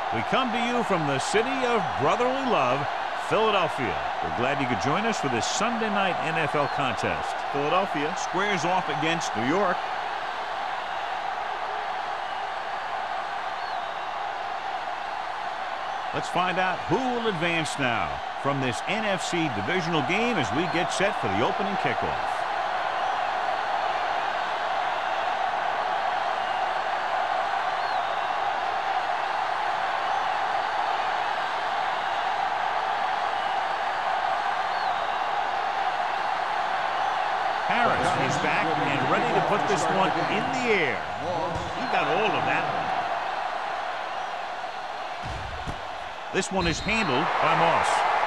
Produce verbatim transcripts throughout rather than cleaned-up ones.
We come to you from the city of brotherly love, Philadelphia. We're glad you could join us for this Sunday night N F L contest. Philadelphia squares off against New York. Let's find out who will advance now from this N F C divisional game as we get set for the opening kickoff. Harris is back and ready to put this one in the air. He got all of that. This one is handled by Moss.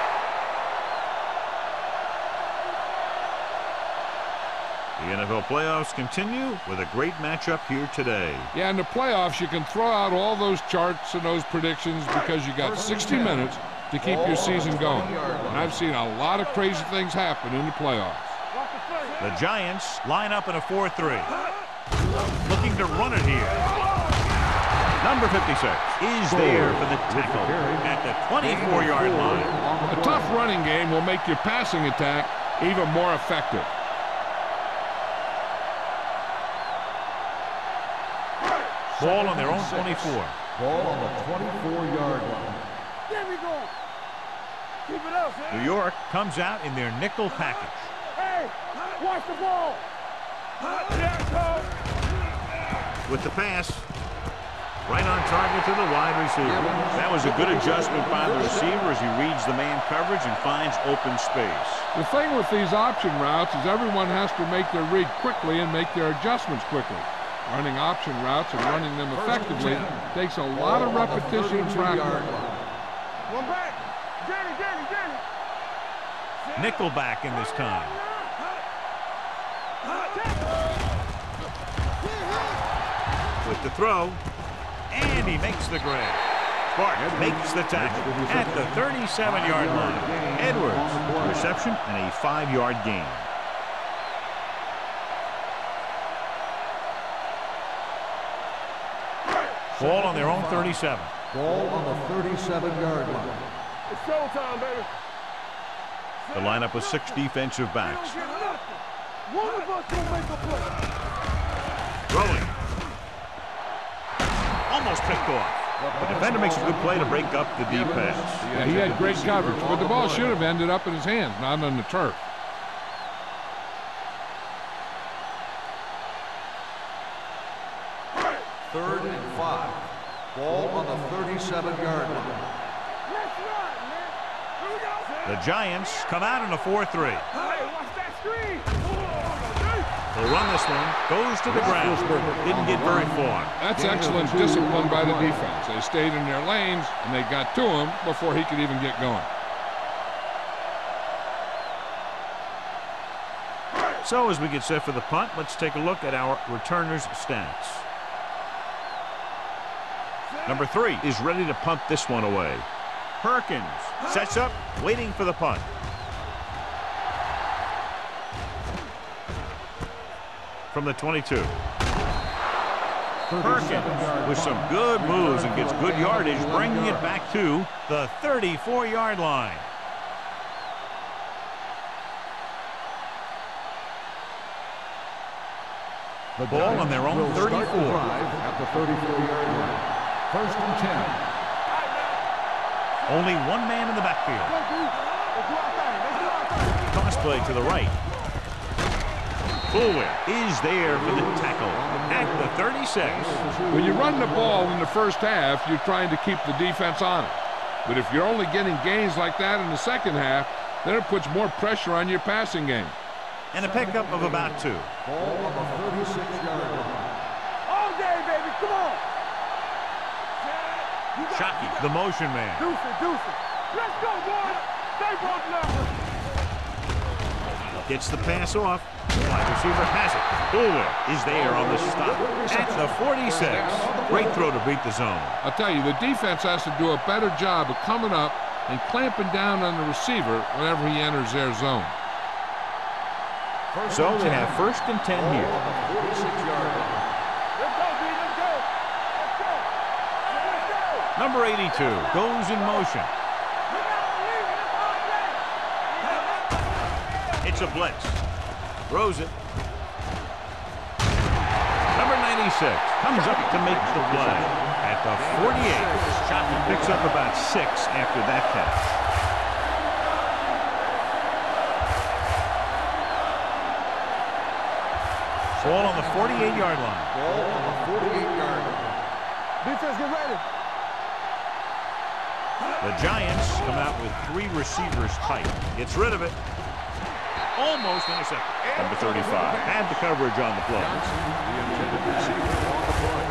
The N F L playoffs continue with a great matchup here today. Yeah, in the playoffs, you can throw out all those charts and those predictions because you got sixty minutes to keep your season going. And I've seen a lot of crazy things happen in the playoffs. The Giants line up in a four three. Looking to run it here. Number fifty-six is there for the tackle at the twenty-four yard line. A tough running game will make your passing attack even more effective. Ball on their own twenty-four. Ball on the twenty-four yard line. There we go. Keep it up, man. New York comes out in their nickel package. Hey, watch the ball. With the pass, right on target to the wide receiver. That was a good adjustment by the receiver as he reads the man coverage and finds open space. The thing with these option routes is everyone has to make their read quickly and make their adjustments quickly. Running option routes and running them effectively takes a lot of repetition and practice. One back. Jenny, Jenny, Jenny. Nickelback in this time. With the throw, and he makes the grab. Clark makes the tackle at the thirty-seven yard line. Edwards, reception and a five yard gain. Ball on their own thirty-seven. Ball on the thirty-seven yard line. It's showtime, baby. The lineup with six defensive backs. One of us will make a play. Throwing. Almost picked off. The defender makes a good play to break up the deep pass. Yeah, he had great coverage, but the ball should have ended up in his hands, not on the turf. Third and five. Ball on the thirty-seven yard line. Let's run, man. Here we go. The Giants come out in a four three. Hey, watch that screen. They'll run this one. Goes to the ground. Didn't get very far. That's excellent discipline by the defense. They stayed in their lanes, and they got to him before he could even get going. So as we get set for the punt, let's take a look at our returners' stats. Number three is ready to punt this one away. Perkins sets up, waiting for the punt. From the twenty-two. Perkins with some good moves and gets good yardage, bringing it back to the thirty-four yard line. The ball on their own thirty-four. At the thirty-four yard line. First and ten. Only one man in the backfield. Toss play to the right. Fuller is there for the tackle at the thirty-six. When you run the ball in the first half, you're trying to keep the defense on it. But if you're only getting gains like that in the second half, then it puts more pressure on your passing game. And a pickup of about two. Ball on the thirty-six yard line. All day, baby. Come on. Shockey, the motion man. Deuce it, deuce it. Let's go, boys. Stay both levels. Gets the pass off. Wide receiver has it. Fuller is there on the stop at the forty-six. Great throw to beat the zone. I'll tell you, the defense has to do a better job of coming up and clamping down on the receiver whenever he enters their zone. So they have first and ten here. Let's go, B. Let's go. Let's go. Let's go. Number eighty-two goes in motion. It's a blitz. Throws it. Number ninety-six comes up to make the play. At the forty-eight, Chapman picks up about six after that catch. Ball on the forty-eight yard line. Ball on the forty-eight yard line. Defense, get ready. The Giants come out with three receivers tight. Gets rid of it. Almost intercepted. Number thirty-five had the coverage on the play. The intended receiver on the play.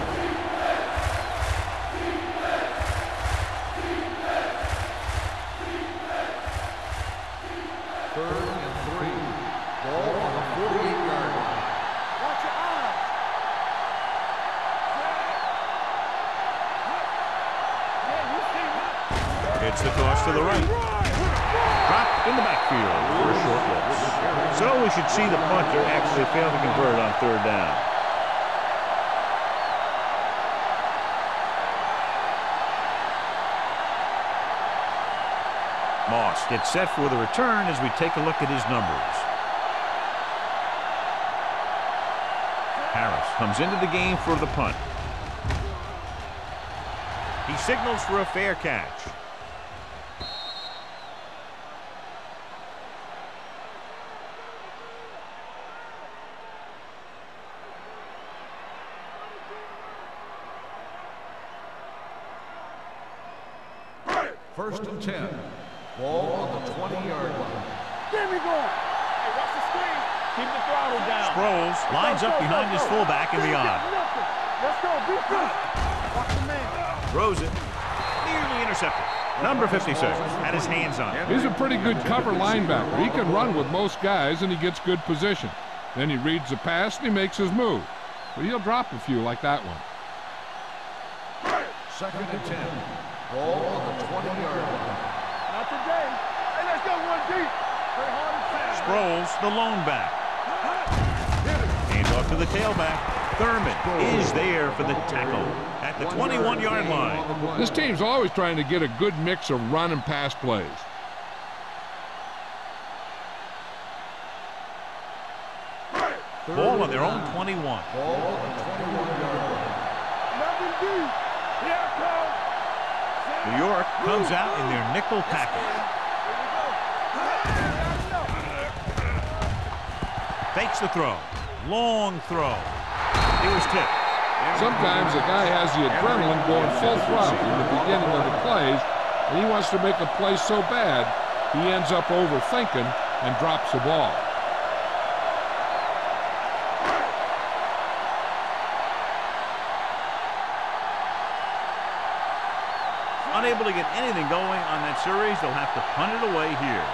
Third and three. Ball on the forty-eight yard line. Watch your eyes. It's the toss to the right. Dropped in the backfield for a short blitz. So we should see the punter actually fail to convert on third down. Moss gets set for the return as we take a look at his numbers. Harris comes into the game for the punt. He signals for a fair catch. First and ten. Ball on the twenty yard line. Get me going. Hey, watch the screen. Keep the throttle down. Sproles lines up behind his fullback and beyond. Let's go. Be good. Watch the man. Throws it. Nearly intercepted. Number fifty-six had his hands on it. He's a pretty good cover linebacker. He can run with most guys, and he gets good position. Then he reads the pass, and he makes his move. But he'll drop a few like that one. Second and ten. Ball on the twenty yard line. Not today. Hey, let's go one deep. Play hard and fast. Sproles, the lone back. Hands off to the tailback. Thurman is there for the tackle at the twenty-one yard line. This team's always trying to get a good mix of run and pass plays. Ball on their own twenty-one. Ball on the twenty-one yard line. Nothing deep. Here it comes. New York comes out in their nickel package. Fakes the throw. Long throw. It was tipped. Sometimes a guy has the adrenaline going full throttle in the beginning of the plays, and he wants to make a play so bad, he ends up overthinking and drops the ball. Unable to get anything going on that series, they'll have to punt it away here.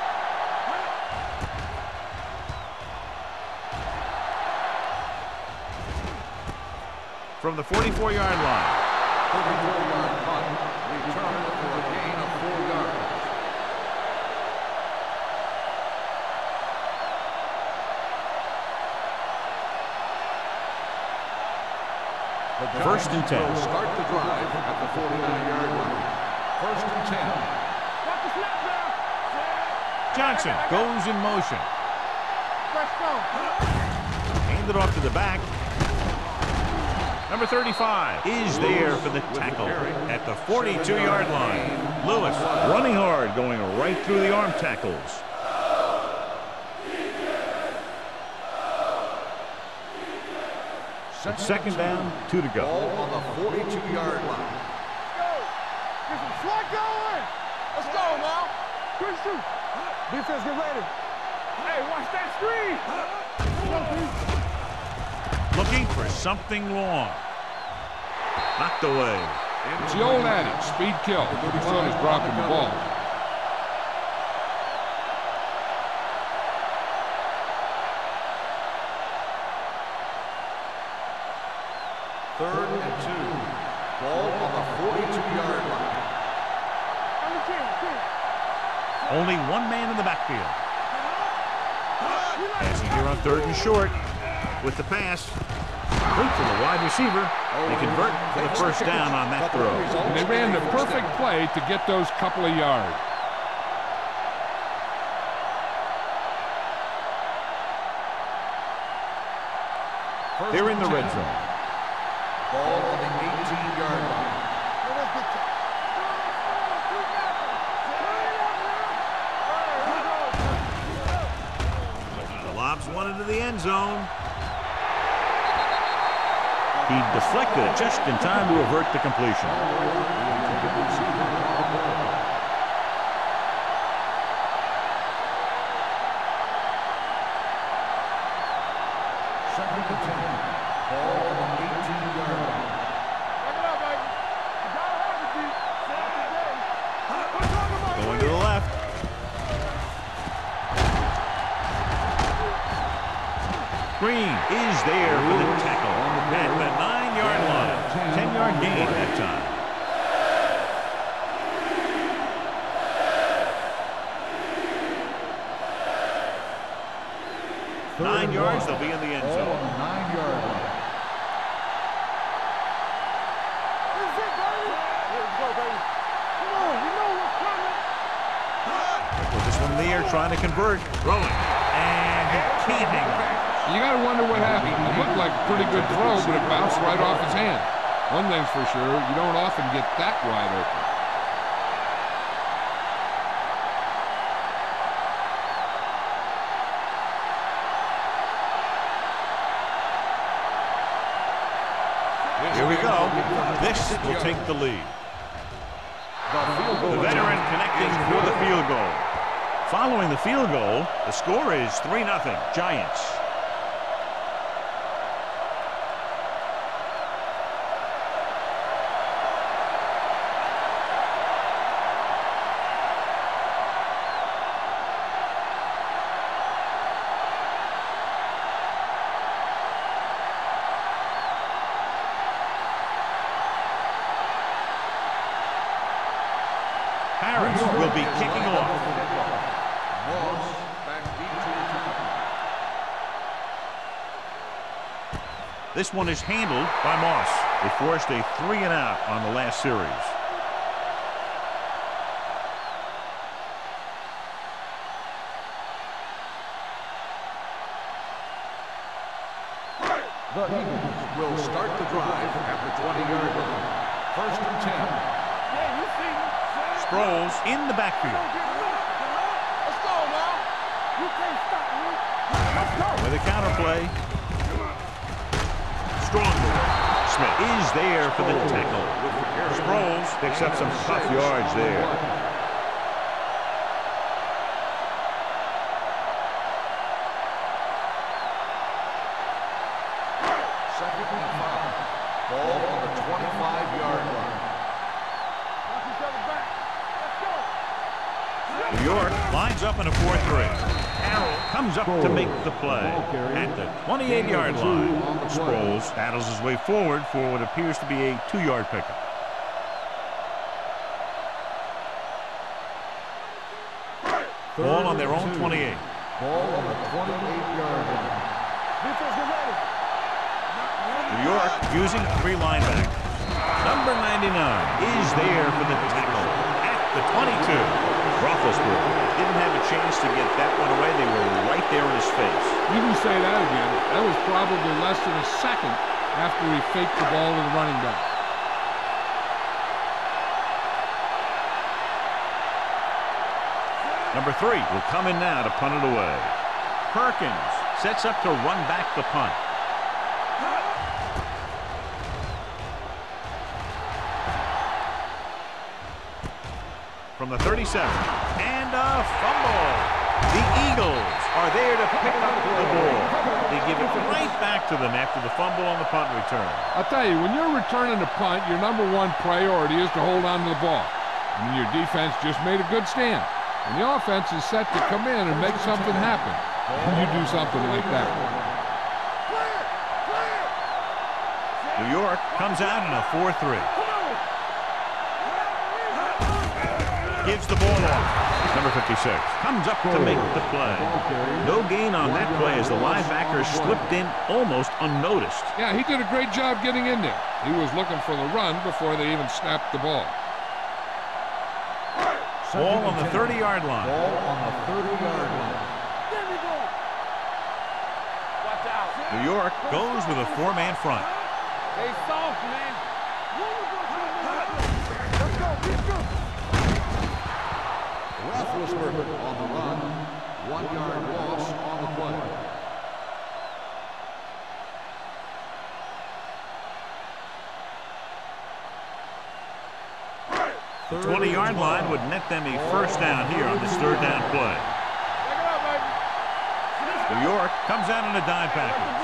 From the forty-four yard line. forty-four yard punt. Return for a gain of four yards. First and ten. Will start the drive at the forty-nine yard line. First and ten. Watch the snap now. Johnson goes in motion. Let's go. Handed off to the back. Number thirty-five is there for the tackle at the forty-two yard line. Lewis running hard, going right through the arm tackles. Second down, two to go. Ball on the forty-two yard line. Go. Get some slot going. Let's go now. Quick shoot. Defense, get ready. Hey, watch that screen. Looking for something long. Knocked away. It's the old adage, speed kills. The son is dropping the ball. Third and two. Ball on the forty-two yard line. Only one man in the backfield. Passing here on third and short with the pass. complete to the wide receiver. They convert for the first down on that throw. And they ran the perfect play to get those couple of yards. They're in the red zone. Ball on the eighteen-yard line. The lob's one into the end zone. He deflected it just in time to avert the completion. Second and ten. Ball on the eighteen-yard line. Going to the left. Green is there for the tackle at the nine-yard line. ten-yard gain that time. Nine yards, they'll be in the end zone. Ball on the nine-yard line. With this one in the air, trying to convert. Throwing. And he can't hang on. You got to wonder what happened. It looked like a pretty good throw, but it bounced right off his hand. One thing's for sure, you don't often get that wide open. Here we go. This will take the lead. The veteran connecting for the field goal. Following the field goal, the score is three nothing Giants. Harris will be kicking off. This one is handled by Moss. They forced a three and out on the last series. The Eagles will start the drive at the twenty-yard line. First and ten. Sproles in the backfield. Let's go now. You can't stop me. Let's go. With a counterplay. Strong move. Smith is there for the tackle. Sproles picks up some tough yards there. Second and five. Ball on the twenty-five-yard line. New York lines up in a four three. Carroll comes up to make the play at the twenty-eight-yard line. Sproles battles his way forward for what appears to be a two-yard pickup. Ball on their own twenty-eight. Ball on the twenty-eight-yard line. New York using three linebackers. Number ninety-nine is there for the tackle at the twenty-two. Roethlisberger didn't have a chance to get that one away. They were right there in his face. You can say that again. That was probably less than a second after he faked the ball to the running back. Number three will come in now to punt it away. Perkins sets up to run back the punt. From the thirty-seven, and a fumble. The Eagles are there to pick up the ball. They give it right back to them after the fumble on the punt return. I'll tell you, when you're returning a punt, your number one priority is to hold on to the ball. I mean, your defense just made a good stand. And the offense is set to come in and make something happen. And you do something like that. New York comes out in a four three. Gives the ball off. Number fifty-six comes up to make the play. No gain on that play as the linebacker slipped in almost unnoticed. Yeah, he did a great job getting in there. He was looking for the run before they even snapped the ball. Ball on the thirty-yard line. Ball on the thirty-yard line. There we go. Watch out. New York goes with a four-man front. Stay soft, man. Let's go. Let's go. Roethlisberger on the run. One-yard loss on the play. The twenty-yard line would net them a first down here on this third down play. New York comes out in a dime package.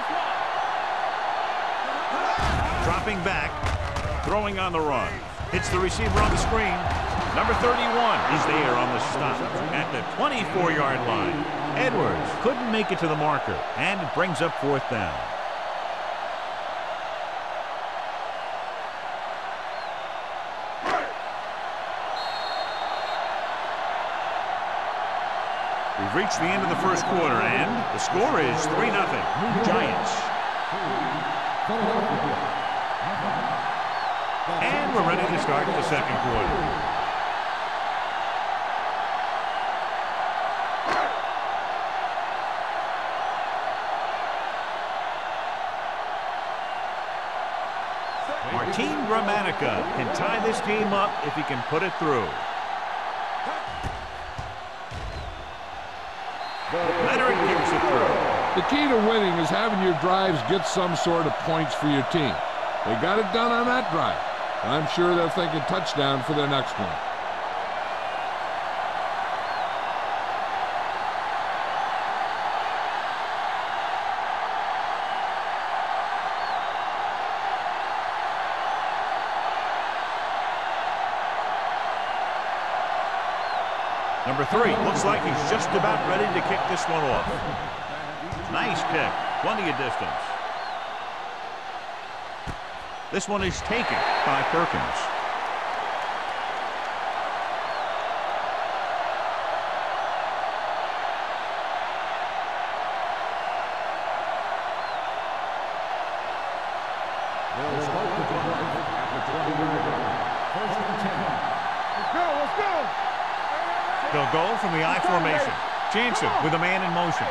Dropping back, throwing on the run. Hits the receiver on the screen. Number thirty-one is there on the stop at the twenty-four-yard line. Edwards couldn't make it to the marker, and it brings up fourth down. We've reached the end of the first quarter, and the score is three nothing. Giants. And we're ready to start the second quarter. Martin Gramatica can tie this game up if he can put it through. Leonard kicks it through. The key to winning is having your drives get some sort of points for your team. They got it done on that drive. I'm sure they're thinking touchdown for their next one. Number three looks like he's just about ready to kick this one off. Nice kick. Plenty of distance. This one is taken by Perkins. They'll start the drive at the twenty-yard line. First and ten. Let's go. Let's go. They'll go from the I formation. Jansen with a man in motion.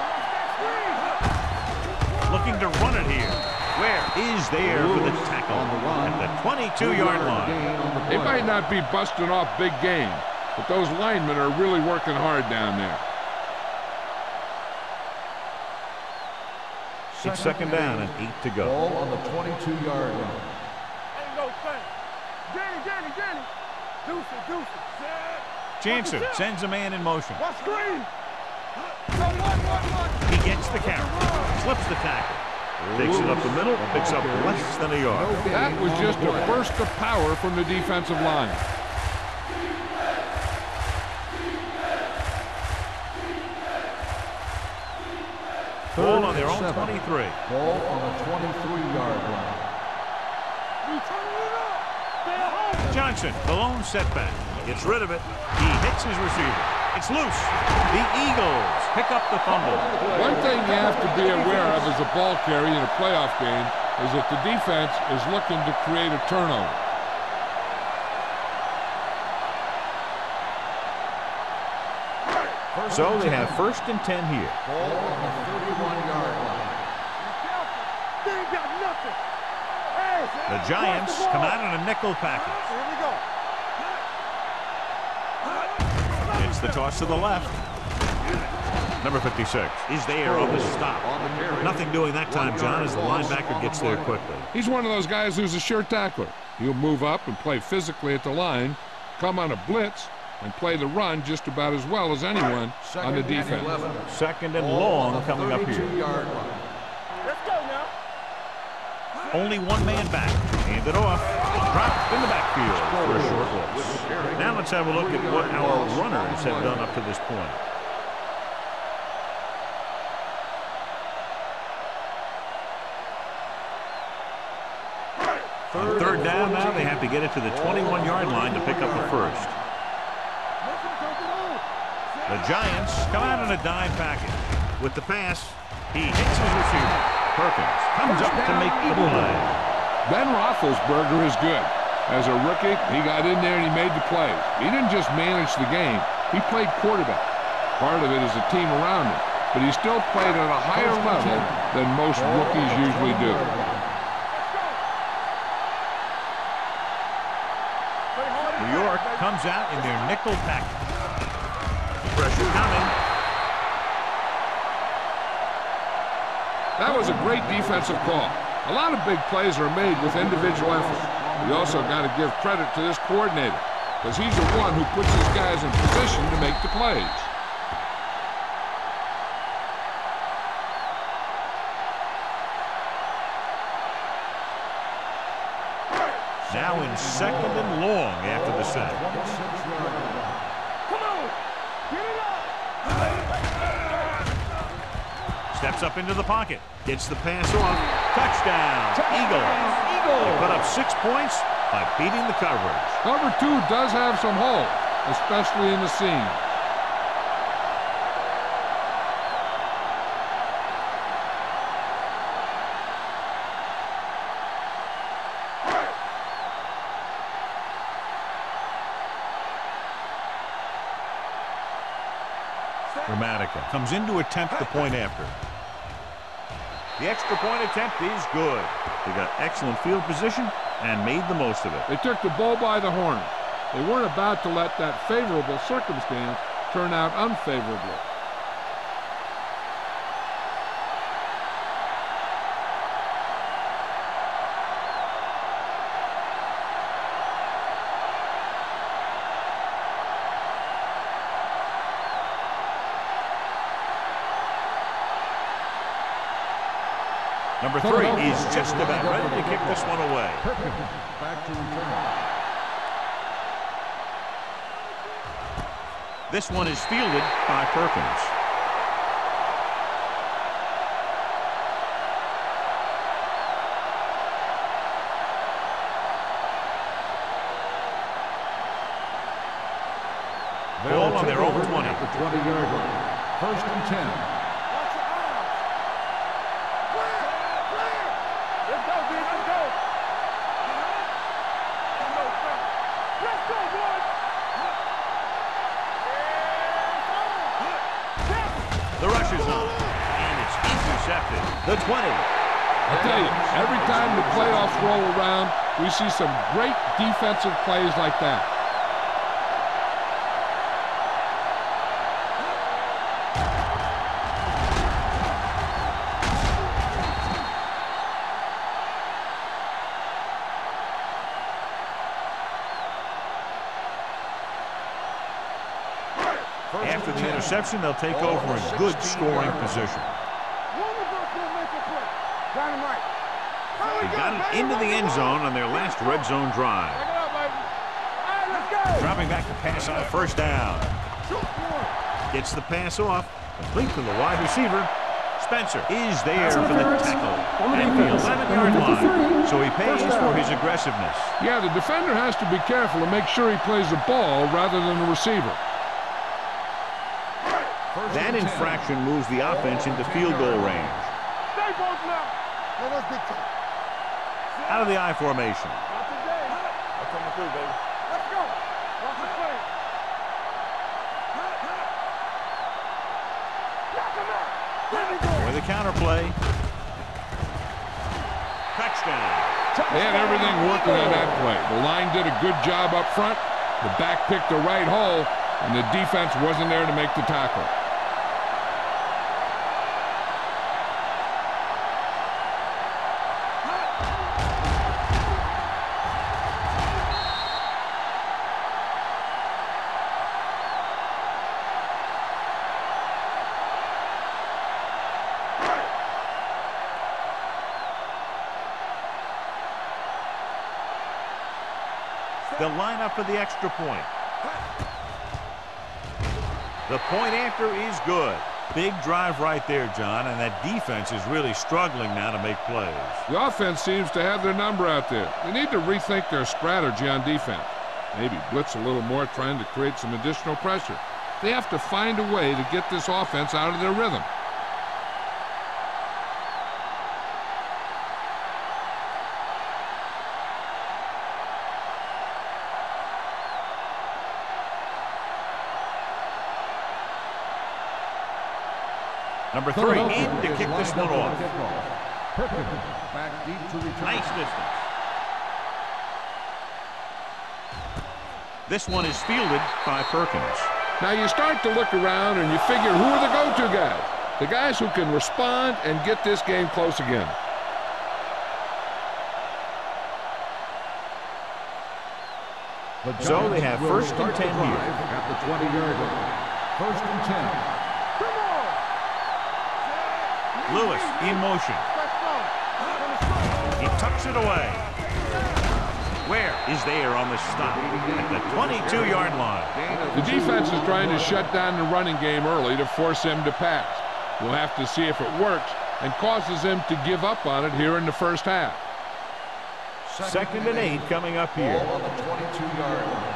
Looking to run it here. Where is there for the tackle at the twenty-two-yard line. They might not be busting off big game, but those linemen are really working hard down there. It's second down and eight to go. Ball on the twenty-two-yard line. Ain't no thing. Danny, Danny, Danny. Deuce it, deuce it. Jansen sends a man in motion. What screen? Go, one, one, one. He gets the carry. Slips the tackle. Takes it up the middle. Picks up less than a yard. That was just a burst of power from the defensive line. Ball on their own twenty-three. Ball on the twenty-three-yard line. We turning it up. Stay at home. Johnson, the lone setback. Gets rid of it. He hits his receiver. It's loose. The Eagles pick up the fumble. One thing you have to be aware of as a ball carrier in a playoff game is that the defense is looking to create a turnover. So they have first and ten here. Ball on the thirty-one-yard line. They ain't got nothing. Hey, The Giants watch the come ball. out in a nickel package. Here we go. It's the toss to the left. Number fifty-six is there on the stop. On the carry. Nothing doing that time, John, as the linebacker gets there quickly. He's one of those guys who's a sure tackler. He'll move up and play physically at the line, come on a blitz, and play the run just about as well as anyone on the defense. Second and Ball on long the coming up here. thirty-two-yard line. Let's go now. Only one man back. Hand it off. Dropped in the backfield for a short loss. Now let's have a look at what our runners have done up to this point. On third down now, they have to get it to the twenty-one-yard line to pick up the first. The Giants come out in a dime package. With the pass, he hits his receiver. Perkins comes up to make the play. Ben Roethlisberger is good. As a rookie, he got in there and he made the plays. He didn't just manage the game, he played quarterback. Part of it is the team around him, but he still played at a higher level than most rookies usually do. New York comes out in their nickel package. Pressure coming. That was a great defensive call. A lot of big plays are made with individual effort. We also got to give credit to this coordinator, because he's the one who puts his guys in position to make the plays. Now in second and long after the sack. Come on! Get it up! Steps up into the pocket. Gets the pass off. Touchdown, Eagles. They put up six points by beating the coverage. Cover two does have some holes, especially in the seam. Gramatica comes in to attempt the point after. The extra point attempt is good. They got excellent field position and made the most of it. They took the bull by the horns. They weren't about to let that favorable circumstance turn out unfavorably. Number three is just about ready to kick this one away. Back to return. This one is fielded by Perkins. Ball on their own twenty. At the twenty-yard line. First and ten. The rush is on, and it's intercepted. The twenty. I tell you, every time the playoffs roll around, we see some great defensive plays like that. After the interception, they'll take over in good scoring position. They got it into the end zone on their last red zone drive. Dropping back to pass on first down. Gets the pass off, complete to the wide receiver. Spencer is there for the tackle at the eleven-yard line, so he pays for his aggressiveness. Yeah, the defender has to be careful to make sure he plays the ball rather than the receiver. That infraction moves the offense into field goal range. Out of the I formation. For the counter play. Touchdown. They had everything working on that play. The line did a good job up front. The back picked the right hole, and the defense wasn't there to make the tackle. They'll line up for the extra point. The point after is good. Big drive right there, John, and that defense is really struggling now to make plays. The offense seems to have their number out there. They need to rethink their strategy on defense. Maybe blitz a little more, trying to create some additional pressure. They have to find a way to get this offense out of their rhythm. Number three in to kick this one off. Back deep to return. Nice distance. This one is fielded by Perkins. Now you start to look around and you figure, who are the go-to guys? The guys who can respond and get this game close again. So they have first and ten here. At the twenty-yard line. First and ten. Lewis in motion. He tucks it away. Where is there on the stop at the twenty-two-yard line. The defense is trying to shut down the running game early to force him to pass. We'll have to see if it works and causes him to give up on it here in the first half. Second and eight coming up here. Ball on the twenty-two-yard line.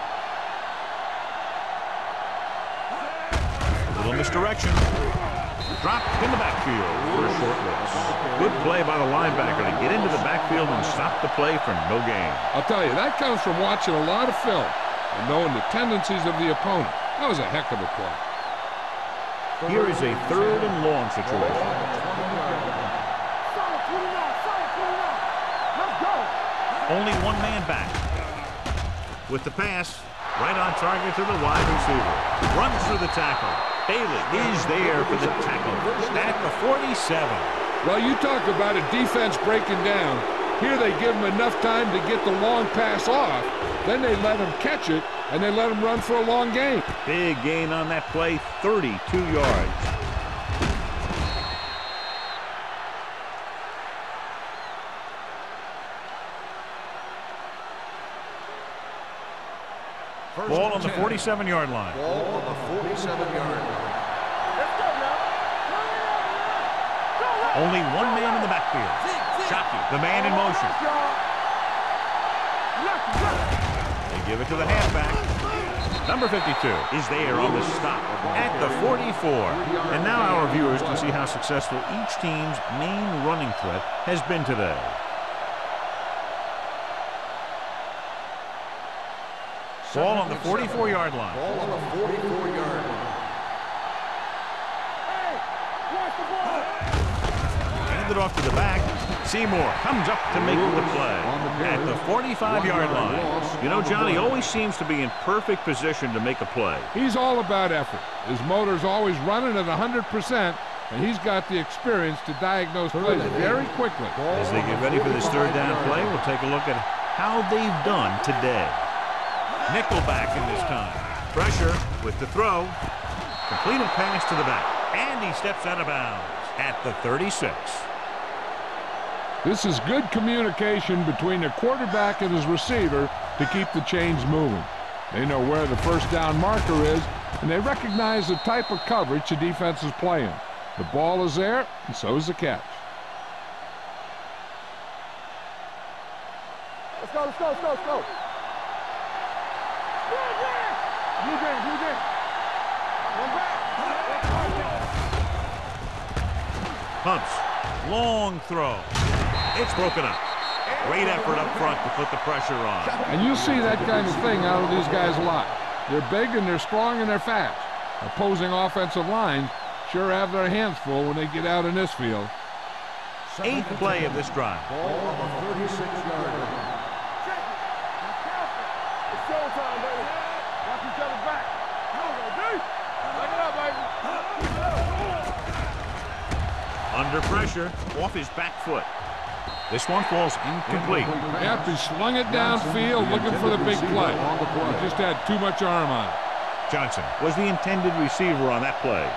A little misdirection. Dropped in the backfield for a short loss. Good play by the linebacker to get into the backfield and stop the play for no gain. I'll tell you, that comes from watching a lot of film and knowing the tendencies of the opponent. That was a heck of a play. Here is a third and long situation. Only one man back. With the pass, right on target to the wide receiver. Runs through the tackle. Bailey is there for the tackle at the forty-seven. Well, you talk about a defense breaking down. Here they give him enough time to get the long pass off. Then they let him catch it, and they let him run for a long gain. Big gain on that play, thirty-two yards. Ball on the forty-seven-yard line. Ball on the forty-seven-yard line. Only one man in the backfield. Shockey, the man in motion. They give it to the halfback. Number fifty-two is there on the stop at the forty-four. And now our viewers can see how successful each team's main running threat has been today. Ball on the forty-four-yard line. Ball on the forty-four-yard line. Handed off to the back. Seymour comes up to make the play at the forty-five-yard line. You know, Johnny always seems to be in perfect position to make a play. He's all about effort. His motor's always running at one hundred percent, and he's got the experience to diagnose plays very quickly. As they get ready for this third down play, we'll take a look at how they've done today. Nickelback in this time. Pressure with the throw. Completed pass to the back. And he steps out of bounds at the thirty-six. This is good communication between the quarterback and his receiver to keep the chains moving. They know where the first down marker is, and they recognize the type of coverage the defense is playing. The ball is there, and so is the catch. Let's go, let's go, let's go, let's go. Blue game, blue game. One back. Pumps. Long throw. It's broken up. Great effort up front to put the pressure on. And you'll see that kind of thing out of these guys a lot. They're big and they're strong and they're fast. Opposing offensive lines sure have their hands full when they get out in this field. Eighth play of this drive. Ball on the thirty-six-yard line. It's showtime, baby. Watch each other back. Back it up, baby. Under pressure, off his back foot. This one falls incomplete. Yep, he slung it downfield looking for the big play. He just had too much arm on it. Johnson was the intended receiver on that play.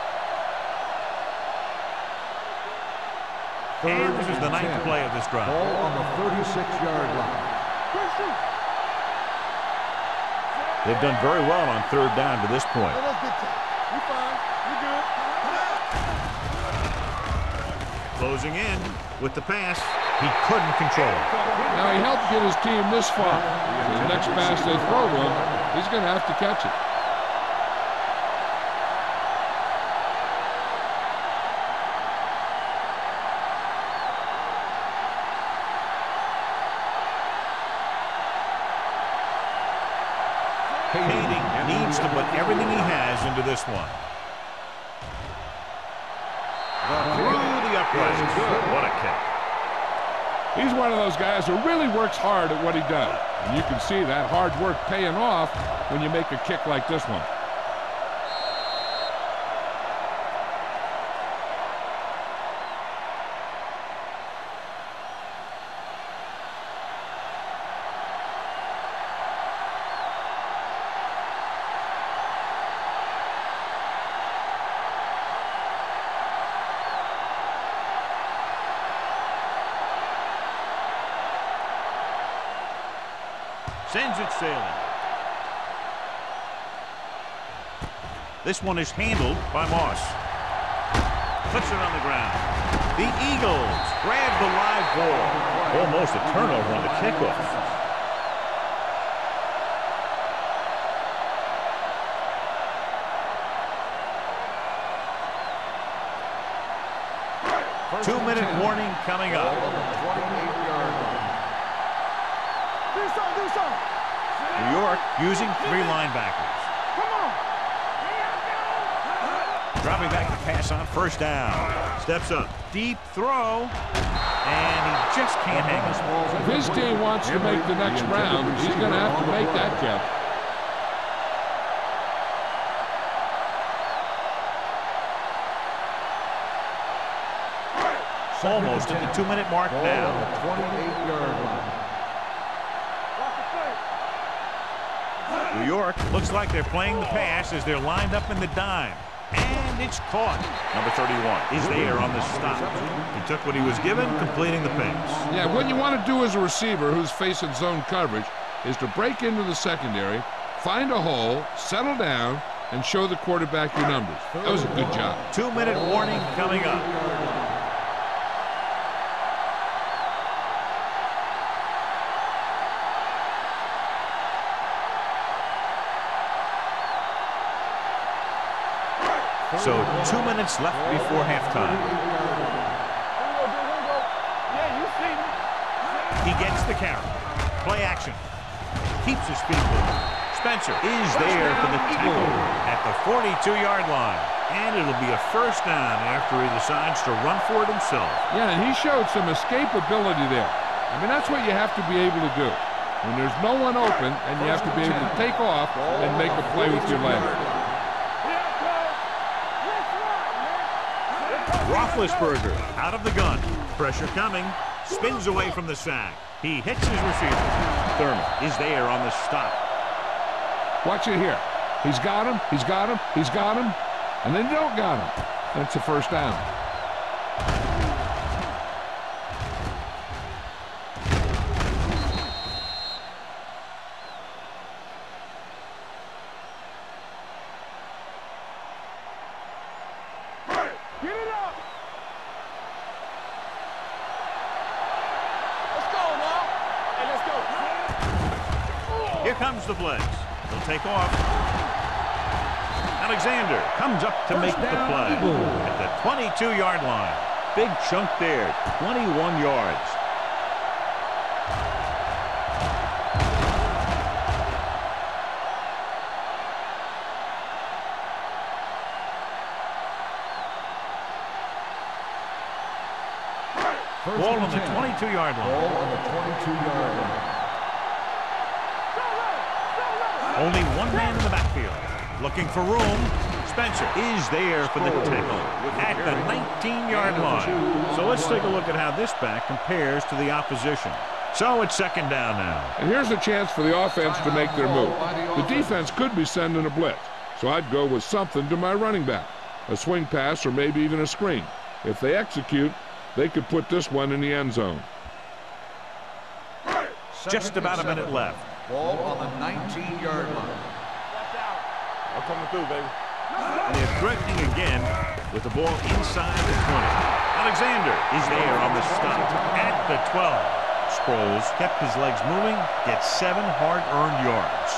And this is the ninth play of this drive. Ball on the thirty-six-yard line. They've done very well on third down to this point. You fine. You good. Closing in with the pass. He couldn't control it. Now he helped get his team this far. The next pass they throw to him, he's going to have to catch it. Painting needs to put everything he has into this one. Through the uprights. What a kick. He's one of those guys who really works hard at what he does. And you can see that hard work paying off when you make a kick like this one. Sends it sailing. This one is handled by Moss. Puts it on the ground. The Eagles grab the live ball. Almost a turnover on the kickoff. Two-minute warning coming up. New York using three linebackers. Come on. Dropping back to pass on first down. Steps up. Deep throw. And he just can't hang his ball. If his team wants to make the next round, he's going to have to make that catch. Almost at the two-minute mark now. twenty-eight yard line. New York looks like they're playing the pass as they're lined up in the dime. And it's caught. Number thirty-one is there on the stop. He took what he was given, completing the pass. Yeah, what you want to do as a receiver who's facing zone coverage is to break into the secondary, find a hole, settle down, and show the quarterback your numbers. That was a good job. Two-minute warning coming up. So two minutes left before halftime. He gets the carry. Play action. Keeps his feet moving. Spencer is there for the tackle at the forty-two yard line. And it'll be a first down after he decides to run for it himself. Yeah, and he showed some escapability there. I mean, that's what you have to be able to do. When there's no one open, and you have to be able to take off and make a play with your leg. Roethlisberger out of the gun. Pressure coming. Spins away from the sack. He hits his receiver. Thurman is there on the stop. Watch it here. He's got him. He's got him. He's got him. And then you don't got him. That's a first down. Here comes the blitz. He'll take off. Alexander comes up to make the play at the twenty-two yard line. Big chunk there, twenty-one yards. Ball on the twenty-two yard line. Ball on the twenty-two yard line. Only one man in the backfield. Looking for room. Spencer is there for the tackle at the nineteen yard line. So let's take a look at how this back compares to the opposition. So it's second down now. And here's a chance for the offense to make their move. The defense could be sending a blitz, so I'd go with something to my running back. A swing pass or maybe even a screen. If they execute, they could put this one in the end zone. Just about a minute left. Ball on the nineteen yard line. I'm coming through, baby. And they're threatening again with the ball inside the twenty. Alexander is there on the stop at the twelve. Sproles kept his legs moving, gets seven hard-earned yards.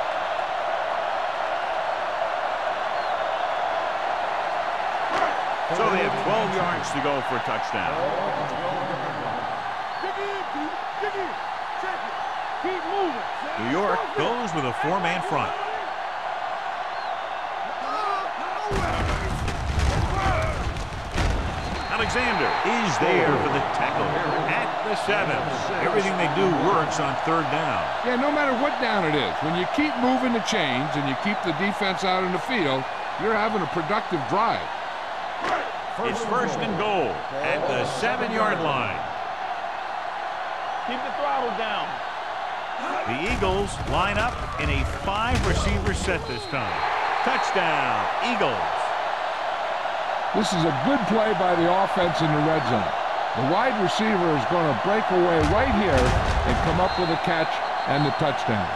So they have twelve yards to go for a touchdown. Dig in, dig in. Check it. Keep moving. New York goes with a four-man front. Alexander is there for the tackle at the seven. Everything they do works on third down. Yeah, no matter what down it is, when you keep moving the chains and you keep the defense out in the field, you're having a productive drive. It's first and goal at the seven-yard line. Keep the throttle down. The Eagles line up in a five-receiver set this time. Touchdown, Eagles. This is a good play by the offense in the red zone. The wide receiver is going to break away right here and come up with a catch and the touchdown.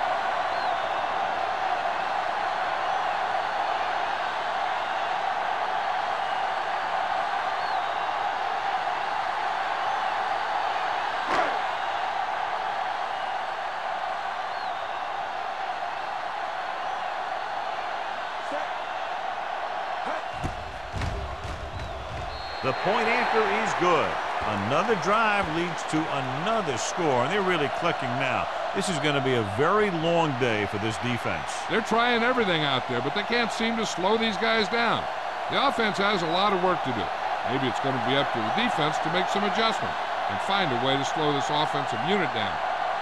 The point after is good. Another drive leads to another score, and they're really clicking now. This is going to be a very long day for this defense. They're trying everything out there, but they can't seem to slow these guys down. The offense has a lot of work to do. Maybe it's going to be up to the defense to make some adjustment and find a way to slow this offensive unit down.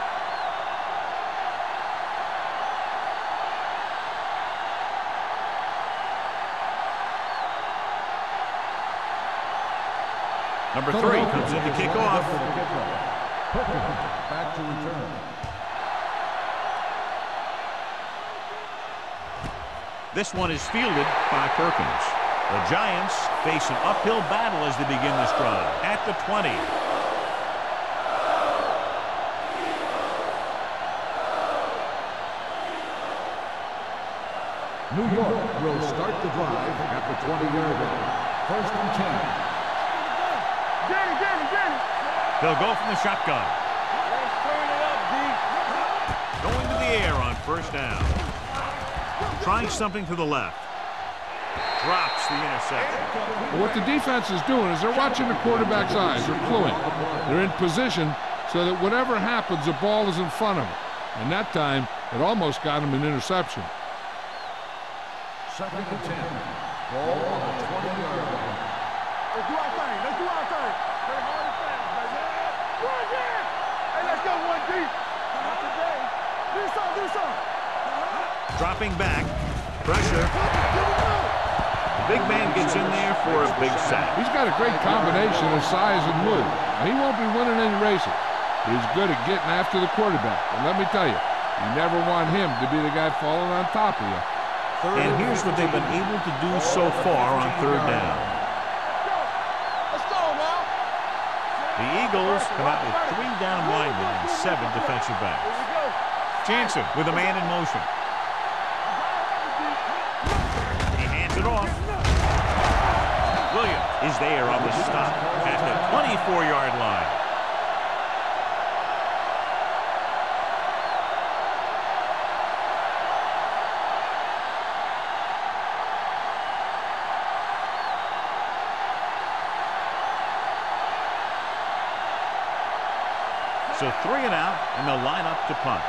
Number three comes in to kick off. Back to return. This one is fielded by Perkins. The Giants face an uphill battle as they begin this drive at the twenty. New York will start the drive at the twenty-yard line. First and ten. Danny, Danny, Danny. They'll go from the shotgun. Let's turn it up, D. Going to the air on first down. Trying something to the left. Drops the interception. What the defense is doing is they're watching the quarterback's eyes. They're cluing. They're in position so that whatever happens, the ball is in front of them. And that time, it almost got him an interception. Second and ten. Ball on the twenty-yard line. Let's do our thing. Let's do our thing. Play hard and fast, baby. Run, yeah. Hey, let's go one deep. Not today. Do something, do something. Dropping back. Pressure. The big man gets in there for a big sack. He's got a great combination of size and move. Now, he won't be winning any races. He's good at getting after the quarterback. And let me tell you, you never want him to be the guy falling on top of you. And here's what they've been able to do so far on third down. Let's go now. The Eagles come out with three down linemen and seven defensive backs. Here we go. Jansen with a man in motion. He hands it off. Williams is there on the stop at the twenty-four-yard line. So three and out, and they'll line up to punt.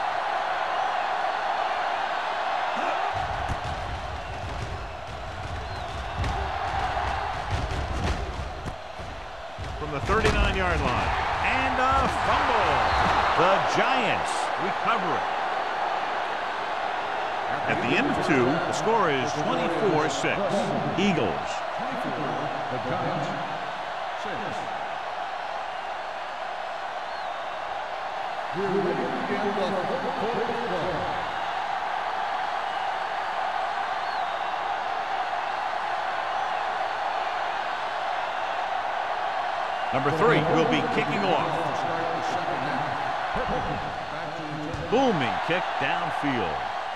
From the thirty-nine-yard line. And a fumble. The Giants recover it. At the end of two, the score is twenty-four six. Eagles. The Giants. Six. We're ready to begin the fourth quarter. Number three will be kicking off. Booming kick downfield.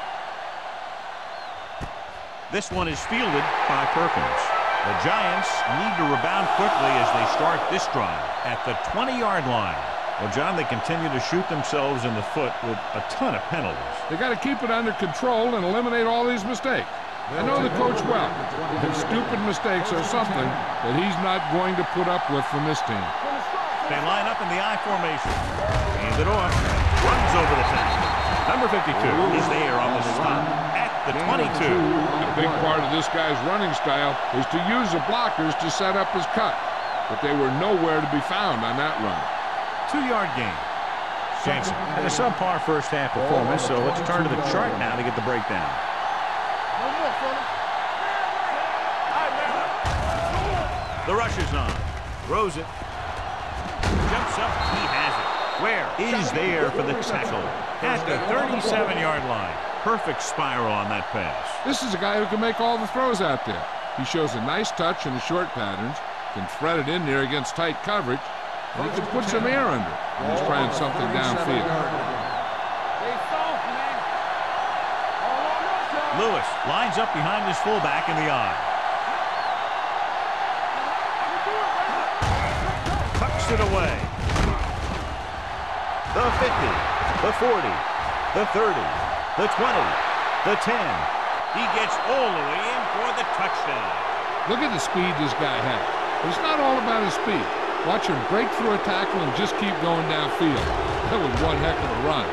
This one is fielded by Perkins. The Giants need to rebound quickly as they start this drive at the twenty-yard line. Well, John, they continue to shoot themselves in the foot with a ton of penalties. They got to keep it under control and eliminate all these mistakes. I know the coach well, and stupid mistakes are something that he's not going to put up with from this team. They line up in the I formation. Hand it off. runs over the tackle. Number fifty-two is there on the stop at the twenty-two. A big part of this guy's running style is to use the blockers to set up his cut, but they were nowhere to be found on that run. Two-yard gain. Jensen had a subpar first half performance, so let's turn to the chart now to get the breakdown. The rush is on. Throws it. Jumps up. He has it. Where is there for the tackle at the thirty-seven-yard line. Perfect spiral on that pass. This is a guy who can make all the throws out there. He shows a nice touch in the short patterns, can thread it in there against tight coverage, and he can put some air under when he's trying something downfield. Lewis lines up behind his fullback in the eye. Tucks it away. The fifty, the forty, the thirty, the twenty, the ten. He gets all the way in for the touchdown. Look at the speed this guy has. But it's not all about his speed. Watch him break through a tackle and just keep going downfield. That was one heck of a run.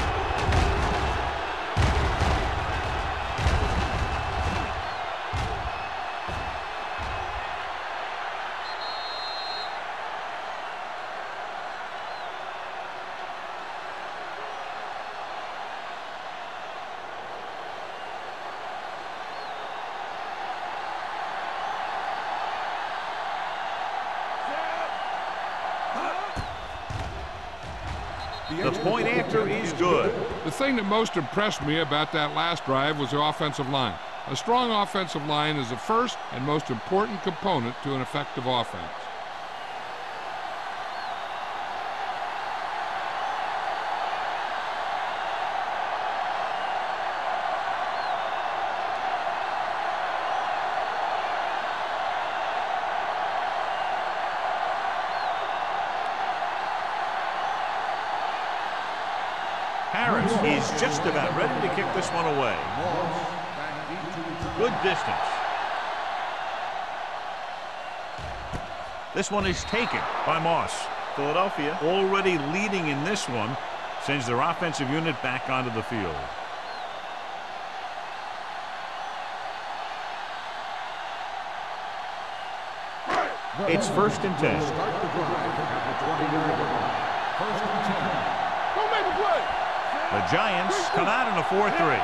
The point after is good. The thing that most impressed me about that last drive was the offensive line. A strong offensive line is the first and most important component to an effective offense. Harris is just about ready to kick this one away. Good distance. This one is taken by Moss. Philadelphia already leading in this one, sends their offensive unit back onto the field. It's first and ten. First and ten. Don't make a play. The Giants come out in a four three.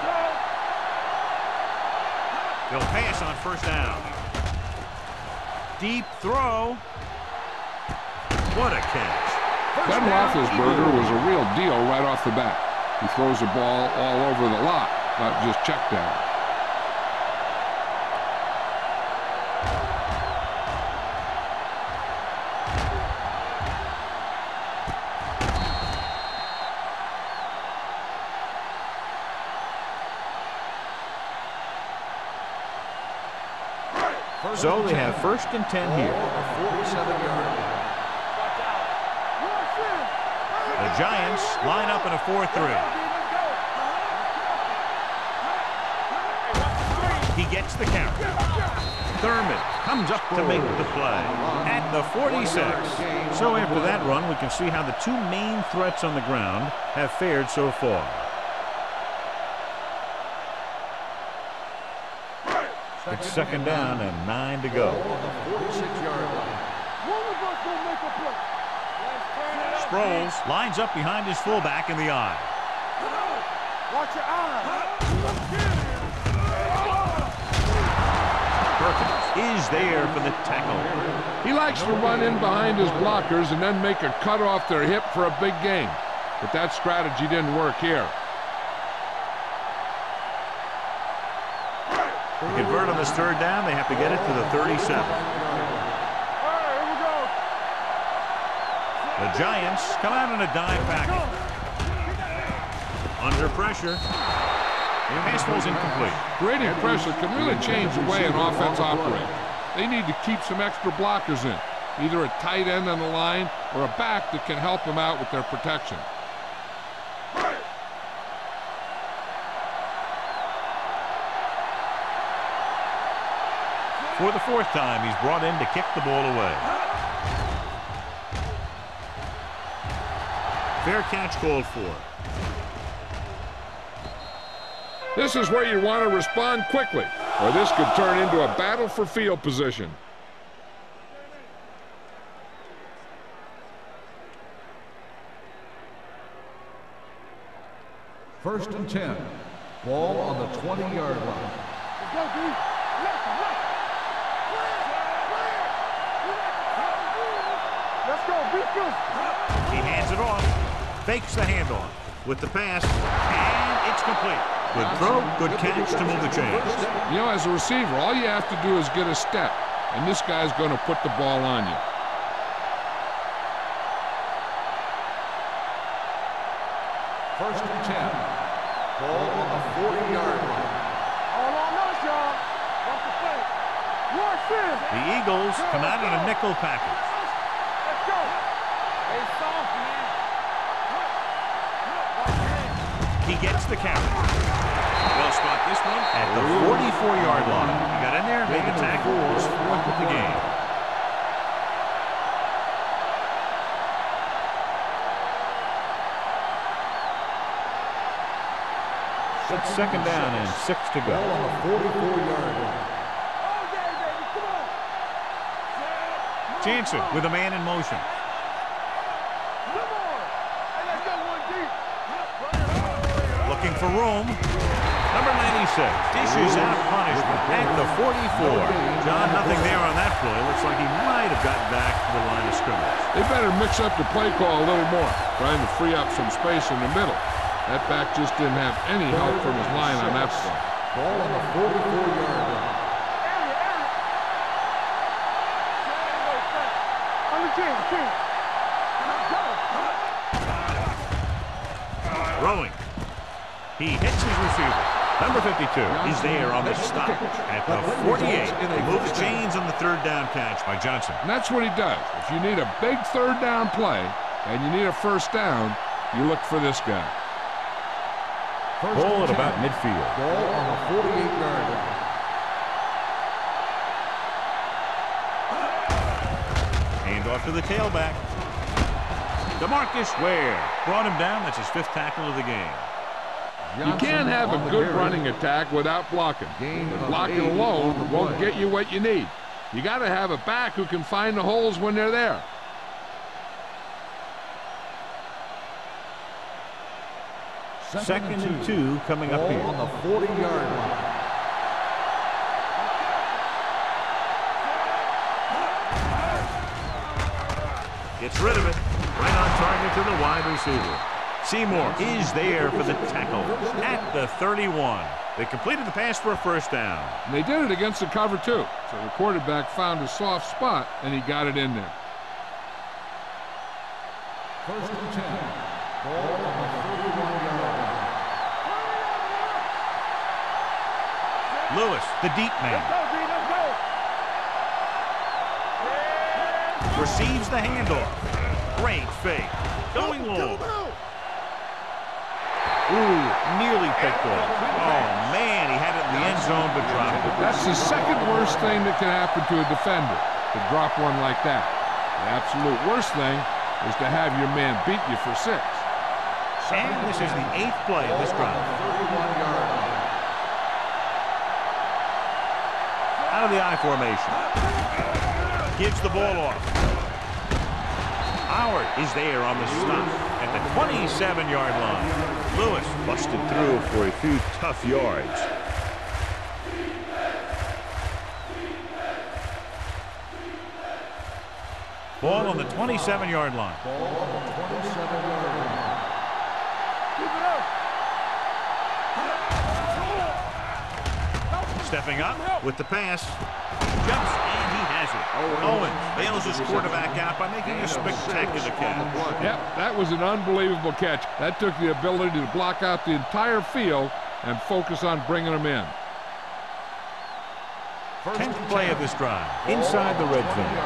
They'll pass on first down. Deep throw. What a catch. Ben Roethlisberger was a real deal right off the bat. He throws the ball all over the lot, not just check down. So they have first and ten here. forty-seven yard line. The Giants line up in a four three. He gets the count. Thurman comes up to make the play at the forty-six. So after that run, we can see how the two main threats on the ground have fared so far. It's second down and nine to go. forty-six yard line. Sproles lines up behind his fullback in the eye. Watch your eyes. Perkins is there for the tackle. He likes to run in behind his blockers and then make a cut off their hip for a big gain. But that strategy didn't work here. To convert on this third down, they have to get it to the thirty-seven. The Giants come out in a dime package. Under pressure. The pass ball's incomplete. Creating pressure can really change the way an offense operates. They need to keep some extra blockers in, either a tight end on the line or a back that can help them out with their protection. For the fourth time, he's brought in to kick the ball away. Fair catch called for. This is where you want to respond quickly, or this could turn into a battle for field position. First and ten. Ball on the twenty-yard line. Let's go, beat you. He hands it off, fakes the handoff with the pass, and it's complete. Good throw, good catch to move the chains. You know, as a receiver, all you have to do is get a step, and this guy's going to put the ball on you. First and ten. Ball on the forty-yard line. All on us, y'all. Watch the play. Watch this. The Eagles come out in a nickel package. Let's go. Hey, soft, man. He gets the count. Well, spot this one at the forty-four-yard line. He got in there, made the tackle, was fourth with the game. It's second down and six to go. Ball on the forty-four-yard line. Jansen with a man in motion. Looking for room. Number ninety-six dishes out punishment at the forty-four. John, nothing there on that play. Looks like he might have gotten back to the line of scrimmage. They better mix up the play call a little more, trying to free up some space in the middle. That back just didn't have any help from his line on that play. Ball on the forty-four-yard line. Throwing. He hits his receiver. Number fifty-two is there on the stop at the forty-eight. Moves chains on the third down catch by Johnson. And that's what he does. If you need a big third down play and you need a first down, you look for this guy. Ball at about midfield. Ball on the forty-eight-yard line. Hand off to the tailback. DeMarcus Ware brought him down. That's his fifth tackle of the game. You can't have a good running attack without blocking. Blocking alone won't get you what you need. You got to have a back who can find the holes when they're there. Second and two coming up here. On the forty-yard line. Gets rid of it. Right on target to the wide receiver. Seymour is there for the tackle at the thirty-one. They completed the pass for a first down. And they did it against the cover, too. So the quarterback found a soft spot, and he got it in there. First and ten. Ball on the thirty-one-yard line. Lewis, the deep man. Receives the handoff. Great fake. Going long. Ooh, nearly picked off. Oh, man, he had it in the end zone but dropped it. That's the second worst thing that can happen to a defender, to drop one like that. The absolute worst thing is to have your man beat you for six. And this is the eighth play of this drive. thirty-one-yard line. Out of the I formation. Gives the ball off. Howard is there on the stop at the twenty-seven-yard line. Lewis busted through for a few tough yards. Ball on the twenty-seven-yard line. Ball on the twenty-seven-yard line. Keep it up. Stepping up with the pass. Jumps, and he has it. Owen bails his quarterback out by making a spectacular catch. Yep, that was an unbelievable catch. That took the ability to block out the entire field and focus on bringing them in. Tenth play of this drive. Inside the red zone.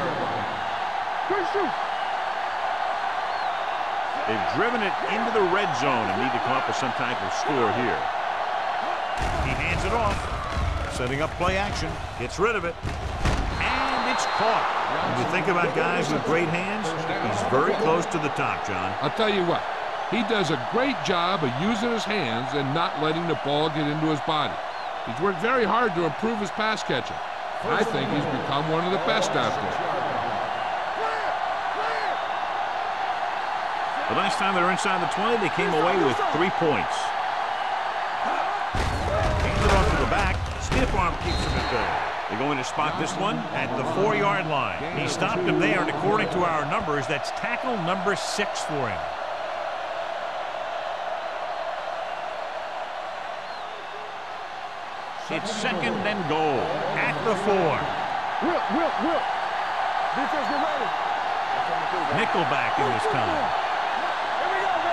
They've driven it into the red zone and need to come up with some type of score here. He hands it off. Setting up play action. Gets rid of it. And it's caught. When you think about guys with great hands, he's very close to the top, John. I'll tell you what, He does a great job of using his hands and not letting the ball get into his body. He's worked very hard to improve his pass catching. I think he's become one of the best out there. The last time they were inside the twenty, they came away with three points. Handed off to the back. Stiff arm keeps him at bay. They're going to spot this one at the four-yard line. He stopped him there, and according to our numbers, that's tackle number six for him. It's second and goal at the four. Will, Will, Will. Defense, get ready. Nickelback in this time. Here we go,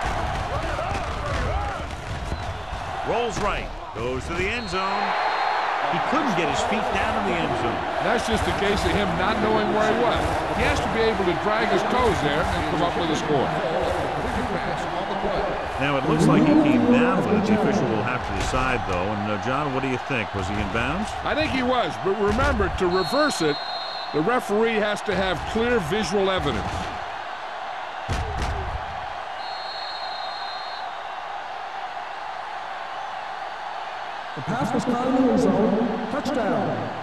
baby. Rolls right. Goes to the end zone. He couldn't get his feet down in the end zone. That's just a case of him not knowing where he was. He has to be able to drag his toes there and come up with a score. Now, it looks like he came down with it. The official will have to decide, though. And, uh, John, what do you think? Was he in bounds? I think he was, but remember, to reverse it, the referee has to have clear visual evidence. The pass was caught in the end zone. Touchdown.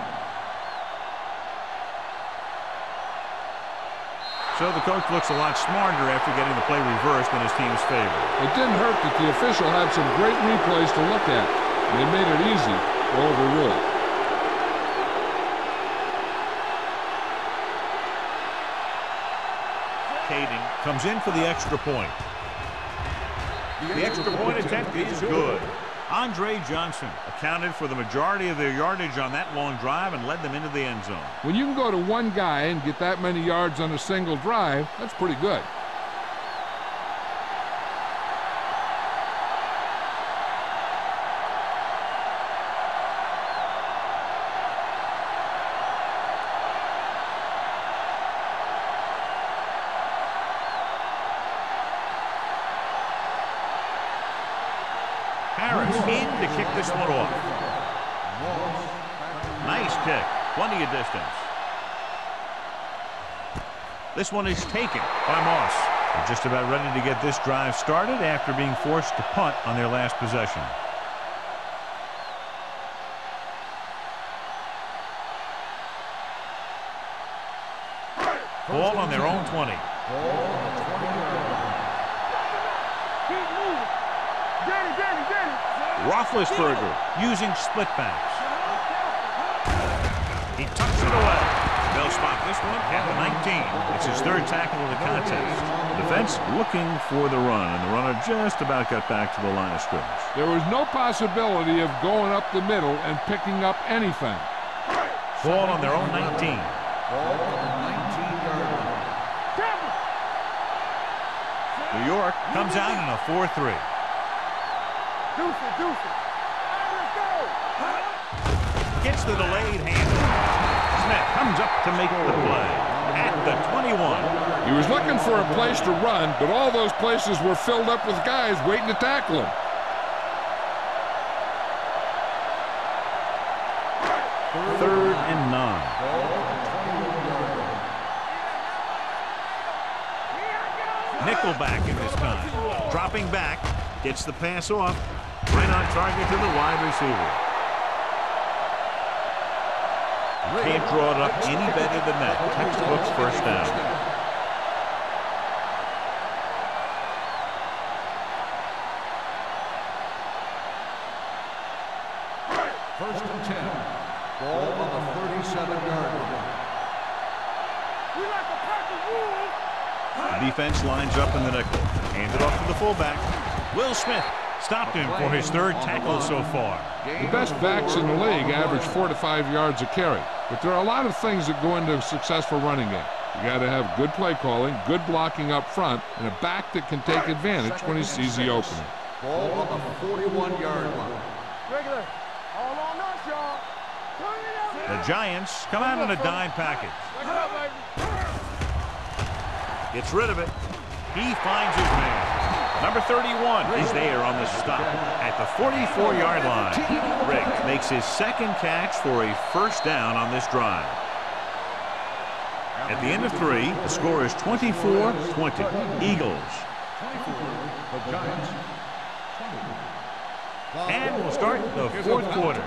So the coach looks a lot smarter after getting the play reversed in his team's favor. It didn't hurt that the official had some great replays to look at, and they made it easy to overrule. Kading comes in for the extra point. The extra point attempt is good. Andre Johnson accounted for the majority of their yardage on that long drive and led them into the end zone. When you can go to one guy and get that many yards on a single drive, that's pretty good. Harris in to kick this one off. Nice kick. Plenty of distance. This one is taken by Moss. They're just about ready to get this drive started after being forced to punt on their last possession. Ball on their own twenty. Roethlisberger using split backs. He tucks it away. They'll spot this one at the nineteen. It's his third tackle of the contest. Defense looking for the run, and the runner just about got back to the line of scrimmage. There was no possibility of going up the middle and picking up anything. Ball on their own nineteen. New York comes out in a four three. Deuce it, deuce it. Let's go. Gets the delayed hand. Smith comes up to make the play at the twenty-one. He was looking for a place to run, but all those places were filled up with guys waiting to tackle him. Third and nine. Nickelback in this time. Dropping back. Gets the pass off. Right on target to the wide receiver. Can't draw it up any better than that. Textbook first down. First and ten. Ball on the thirty-seven-yard line. We like a pack of wolves. The defense lines up in the nickel. Hands it off to the fullback. Will Smith stopped him for his third tackle so far. The best backs in the league average four to five yards a carry. But there are a lot of things that go into a successful running game. You got to have good play calling, good blocking up front, and a back that can take advantage when he sees the opening. Ball on the forty-one-yard line. Regular. All on us, y'all. The Giants come out in a dime package. Gets rid of it. He finds his man. Number thirty-one is there on the stop at the forty-four-yard line. Riggs makes his second catch for a first down on this drive. At the end of three, the score is twenty-four twenty. Eagles. The Giants. And we'll start the fourth quarter.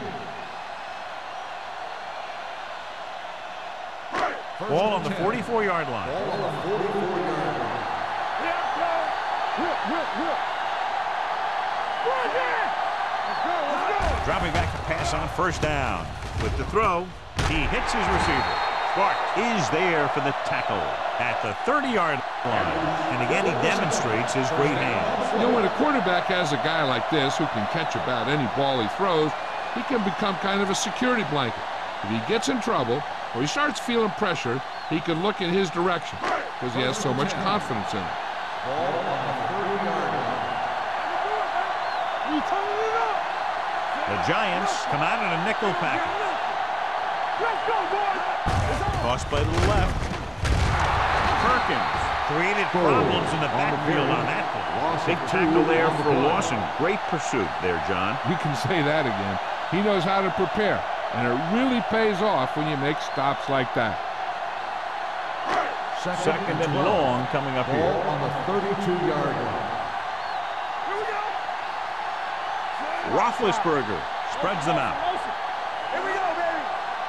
Ball on the forty-four yard line. Ball on the forty-four yard line. Whip, whip, whip. Let's go, let's go. Dropping back to pass on first down. With the throw, he hits his receiver. Clark is there for the tackle at the thirty yard line. And again, he demonstrates his great hands. You know, when a quarterback has a guy like this who can catch about any ball he throws, he can become kind of a security blanket. If he gets in trouble or he starts feeling pressure, he can look in his direction because he has so much confidence in him. Ball on the thirty yard line. We turning it up. The Giants come out in a nickel package. Let's go, boys. Tossed by the left. Perkins created problems in the backfield on that play. Big tackle there for Lawson. Great pursuit there, John. You can say that again. He knows how to prepare, and it really pays off when you make stops like that. Second, Second and long coming up Ball here. on the thirty-two yard line. Here we go. Roethlisberger spreads them out. Here we go, baby.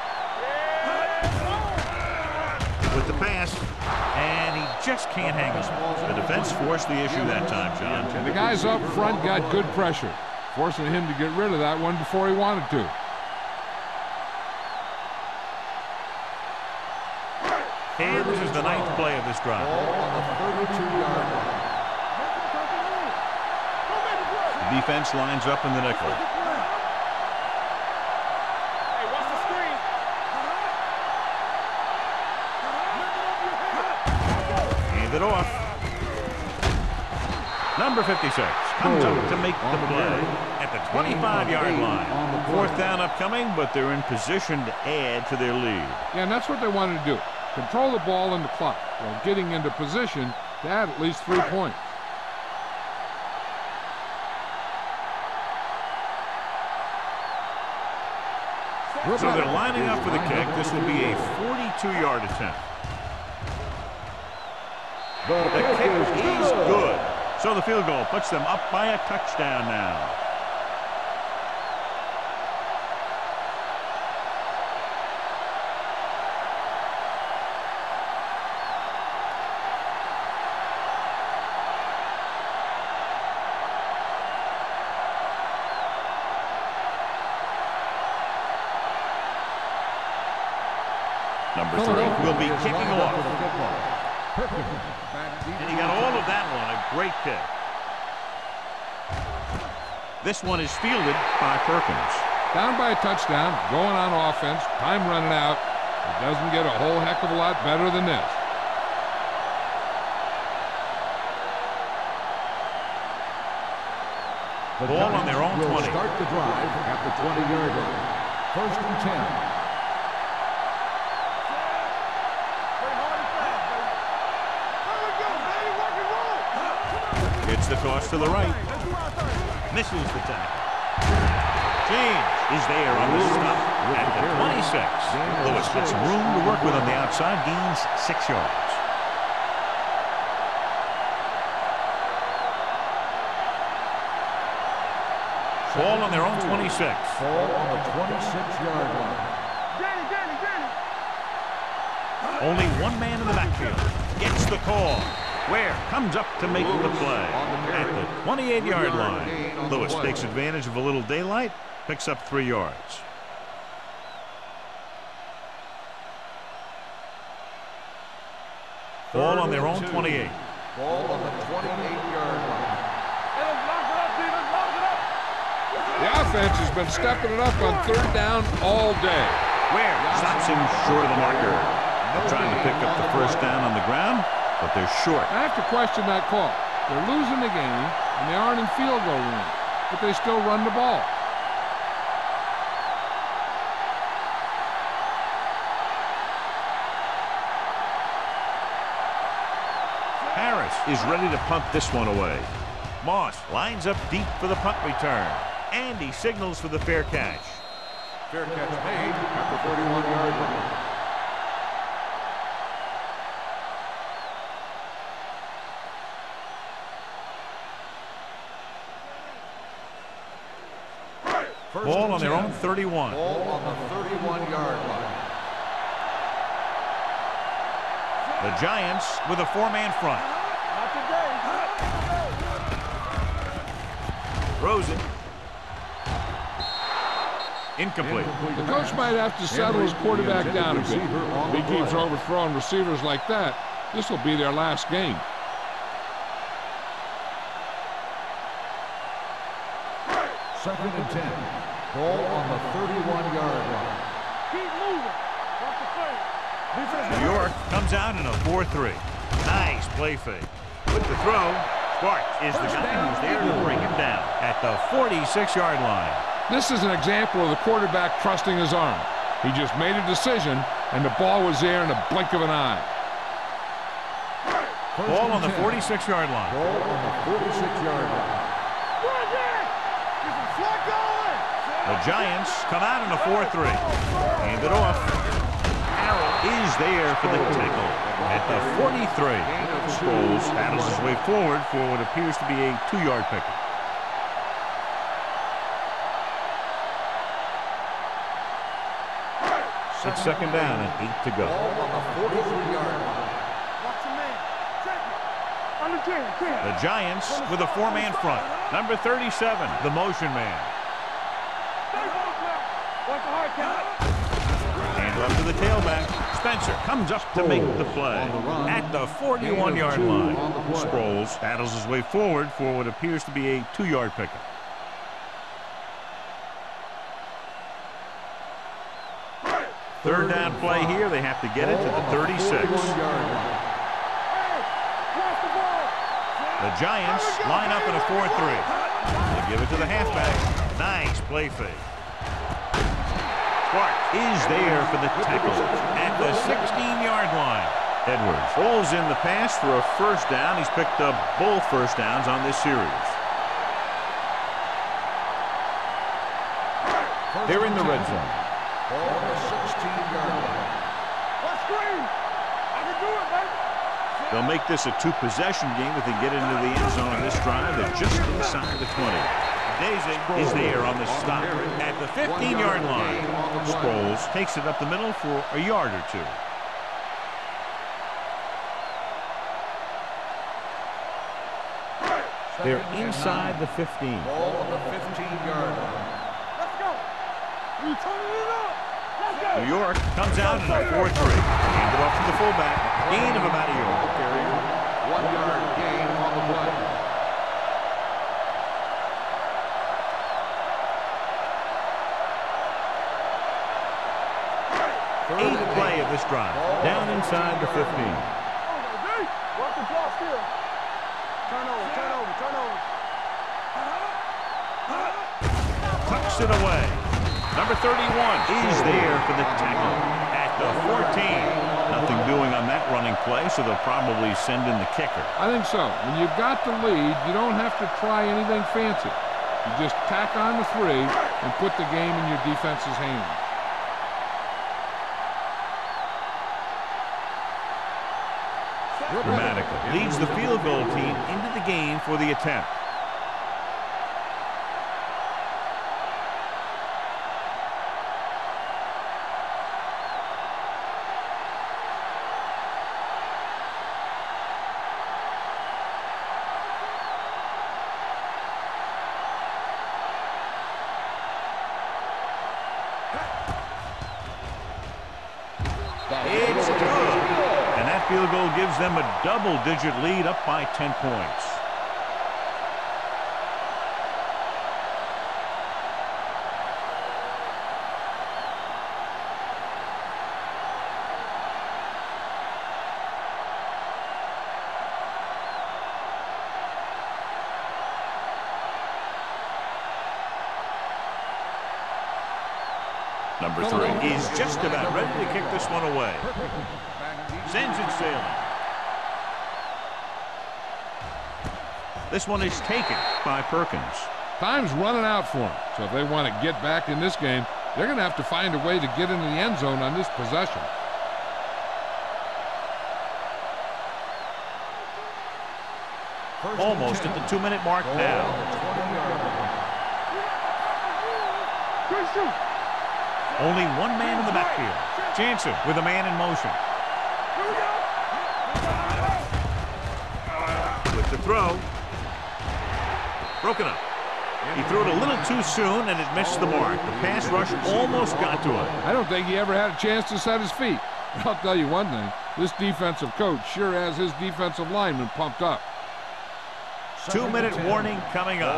With the pass, and he just can't hang on. The defense forced the issue that time, John. And the guys up front got good pressure, forcing him to get rid of that one before he wanted to. And this is the ninth play of this drive. Ball on the thirty-two yard line. The defense lines up in the nickel. Hey, watch the screen. Hand it off. Number fifty-six comes up to make the play at the twenty-five yard line. Fourth down upcoming, but they're in position to add to their lead. Yeah, and that's what they wanted to do. Control the ball and the clock while getting into position to add at least three points. So they're lining up for the kick. This will be a forty-two yard attempt. The kick is good. So the field goal puts them up by a touchdown now. Number three will be kicking off. And he got all of that one. A great kick. This one is fielded by Perkins. Down by a touchdown, going on offense, time running out. It doesn't get a whole heck of a lot better than this. Ball on their own twenty. Start the drive at the twenty yard line. First and ten. It's the toss to the right. Misses the tackle. James is there on the stop at the twenty-six. Lewis gets some room to work with on the outside, gains six yards. Ball on their own twenty-six. Ball on the twenty-six yard line. Danny, Danny, Danny. Only one man in the backfield. Gets the call. Ware comes up to make the play at the twenty-eight yard line. Lewis takes advantage of a little daylight, picks up three yards. Ball on their own twenty-eight. Ball on the twenty-eight yard line. Hey, let's lock it up, D. Let's lock it up. The offense has been stepping it up on third down all day. Ware stops him short of the marker. They're trying to pick up the first down on the ground, but they're short. I have to question that call. They're losing the game, and they aren't in field goal range, but they still run the ball. Harris is ready to punt this one away. Moss lines up deep for the punt return, and he signals for the fair catch. Fair catch made at the thirty-one yard line. First Ball and on their ten. own thirty-one. Ball on the thirty-one-yard line. The Giants with a four-man front. Not today. Throws it. Incomplete. The coach might have to settle his quarterback down a bit. If he keeps overthrowing receivers like that, this will be their last game. Second and ten. Ball on the thirty-one-yard line. Keep moving. Watch the play. Defense. New York comes out in a four three. Nice play fake. With the throw, Clark is the guy who's there to bring him down at the forty-six-yard line. This is an example of the quarterback trusting his arm. He just made a decision, and the ball was there in a blink of an eye. First Ball and on the ten. forty-six-yard line. Ball on the forty-six-yard line. Run there. Get some slack going. The Giants come out in a four three. Hand it off. Arrow is there for the tackle at the forty-three. Sproles battles his way forward for what appears to be a two-yard pickup. It's second down and eight to go. Ball on the forty-three-yard line. Watch your man. Check it. Under ten. ten. The Giants with a four-man front. Number thirty-seven, the motion man. Stay close now. Watch the hard count. Hand off to the tailback. Spencer comes up to make the play at the forty-one-yard line. Sproles battles his way forward for what appears to be a two-yard pickup. Third down play here. They have to get it to the thirty-six. The Giants line up in a four three. They give it to the halfback. Nice play fake. Clark is there for the tackle at the sixteen-yard line. Edwards rolls in the pass for a first down. He's picked up both first downs on this series. They're in the red zone. Ball on the sixteen-yard line. Let's screen. I can do it, baby. They'll make this a two-possession game if they get into the end zone on this drive. They're just inside the twenty. Daisy is there on the stop at the fifteen-yard line. Sproles takes it up the middle for a yard or two. They're inside the fifteen. Ball on the fifteen-yard line. Let's go. We turning it up. Let's go. New York comes out in a four three. Hand it off to the fullback. Gain of about a yard. Carrier, one-yard gain on the play. Eighth play of this drive. Down inside the fifteen. Watch the draw still. Turn over, turn over, turn over. Tucks it away. Number thirty-one is there for the tackle at the fourteen. Nothing doing on that running play, so they'll probably send in the kicker. I think so. When you've got the lead, you don't have to try anything fancy. You just tack on the three and put the game in your defense's hands. Dramatically leads the field goal team into the game for the attempt. It's good. And that field goal gives them a double-digit lead up by ten points. Number three is just about ready to kick this one away. Sends it sailing. This one is taken by Perkins. Time's running out for them. So if they want to get back in this game, they're going to have to find a way to get into the end zone on this possession. Almost at the two-minute mark now. Only one man in the backfield. Jansen with a man in motion. With the throw. Broken up. He threw it a little too soon, and it missed the mark. The pass rush almost got to him. I don't think he ever had a chance to set his feet. I'll tell you one thing. This defensive coach sure has his defensive lineman pumped up. Two-minute warning coming up.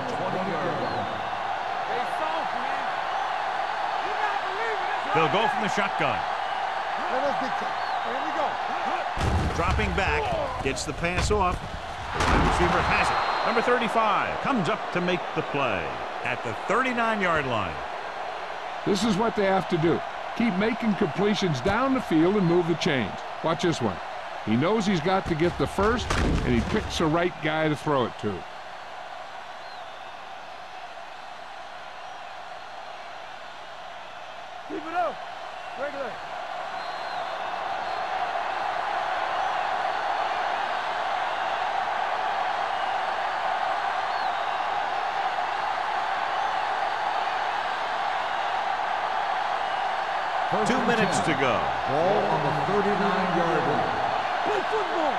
They'll go from the shotgun. Dropping back, gets the pass off. The receiver has it. Number thirty-five comes up to make the play at the thirty-nine yard line. This is what they have to do. Keep making completions down the field and move the chains. Watch this one. He knows he's got to get the first, and he picks the right guy to throw it to. Keep it up. Regular. Two minutes to go. Ball on the thirty-nine yard line. Play football.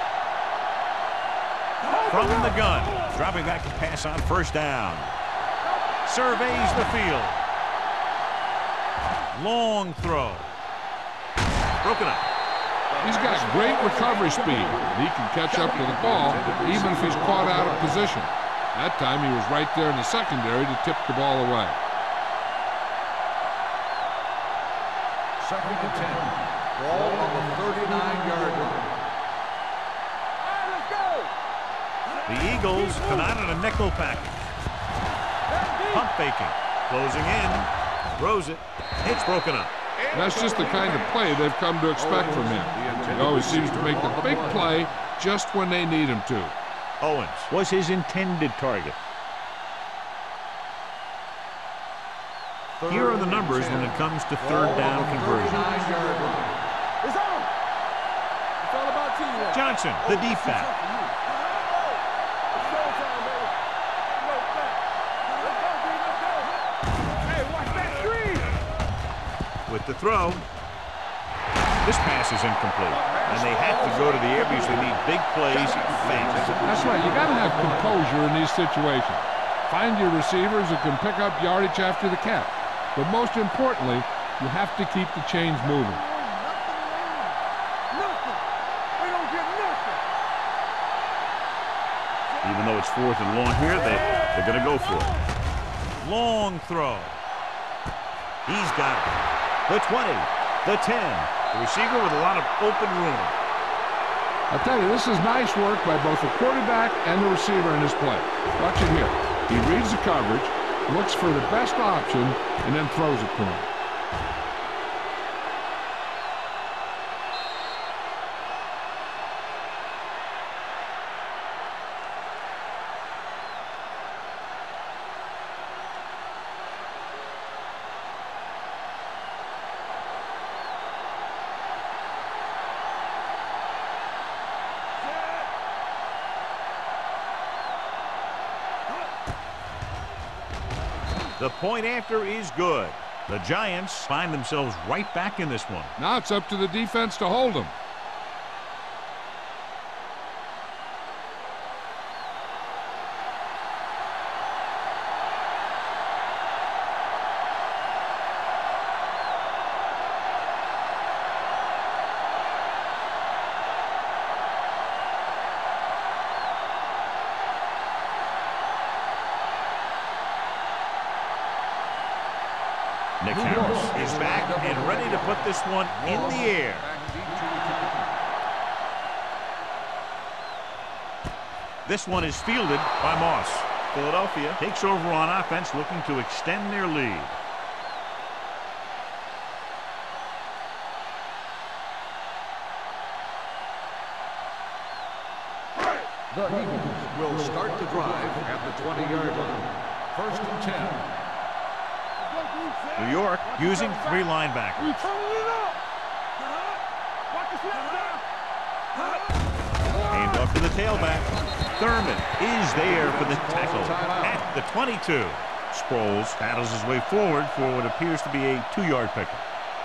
From the gun. Dropping back to pass on first down. Surveys the field. Long throw. Broken up. He's got great recovery speed. He can catch up to the ball even if he's caught out of position. That time he was right there in the secondary to tip the ball away. Second and ten. Ball on the thirty-nine yard line. The Eagles come out in a nickel package. Pump faking. Closing in. Throws it. It's broken up. That's just the kind of play they've come to expect from him. He always seems to make the big play just when they need him to. Owens was his intended target. Here are the numbers when it comes to third down conversion. It's on. It's all about teamwork. Johnson, the deep back. It's showtime, baby. Go back. Let's go, D. Let's go. Hey, watch that screen. With the throw. This pass is incomplete. And they have to go to the air because they need big plays fast. That's right. You got to have composure in these situations. Find your receivers who can pick up yardage after the catch. But most importantly, you have to keep the chains moving. Nothing. We don't get nothing. Even though it's fourth and long here, they, they're going to go for it. Long throw. He's got it. The twenty, the ten. The receiver with a lot of open room. I'll tell you, this is nice work by both the quarterback and the receiver in this play. Watch it here. He reads the coverage, looks for the best option, and then throws it to him. The point after is good. The Giants find themselves right back in this one. Now it's up to the defense to hold them. Nick Harris is back and ready to put this one in the air. This one is fielded by Moss. Philadelphia takes over on offense, looking to extend their lead. The Eagles will start the drive at the twenty yard line. First and ten. New York using three linebackers. Hand off to the tailback. Thurman is there for the tackle at the twenty-two. Sproles battles his way forward for what appears to be a two-yard pickup.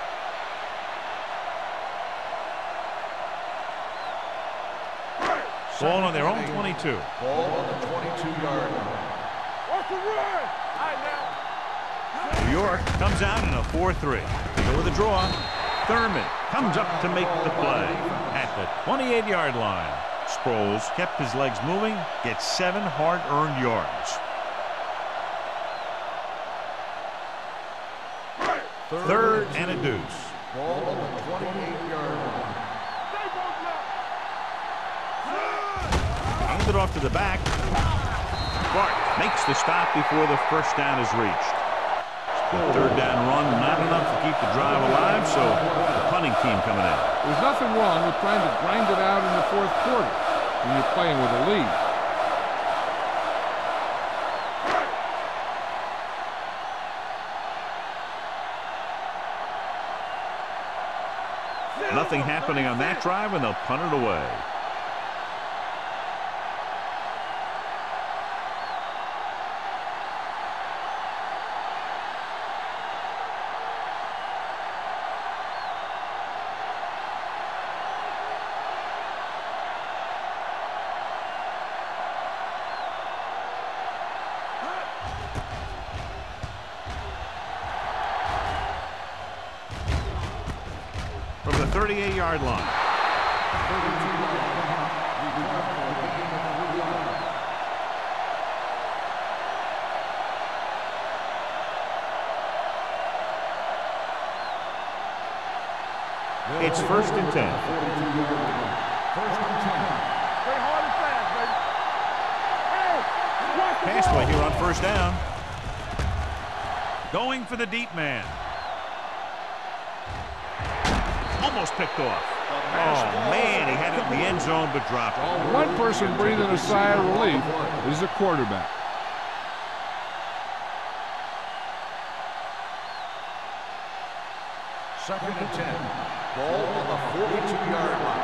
Ball on their own twenty-two. Ball on the twenty-two-yard line. What's the run? All right, now. New York comes out in a four three. They go with a draw. Thurman comes up to make the play at the twenty-eight-yard line. Sproles kept his legs moving, gets seven hard-earned yards. Third, Third and a deuce. Ball on the twenty-eight-yard line. Hand it off to the back. Bart makes the stop before the first down is reached. The third down run, not enough to keep the drive alive, so the punting team coming in. There's nothing wrong with trying to grind it out in the fourth quarter when you're playing with a lead. Nothing happening on that drive, and they'll punt it away. From the thirty-eight-yard line. It's first and ten. Pass play here on first down. Going for the deep man. Almost picked off. Oh, man, he had it in the end zone but dropped it. One person breathing a sigh of relief is the quarterback. Second and ten. Ball on the forty-two-yard line.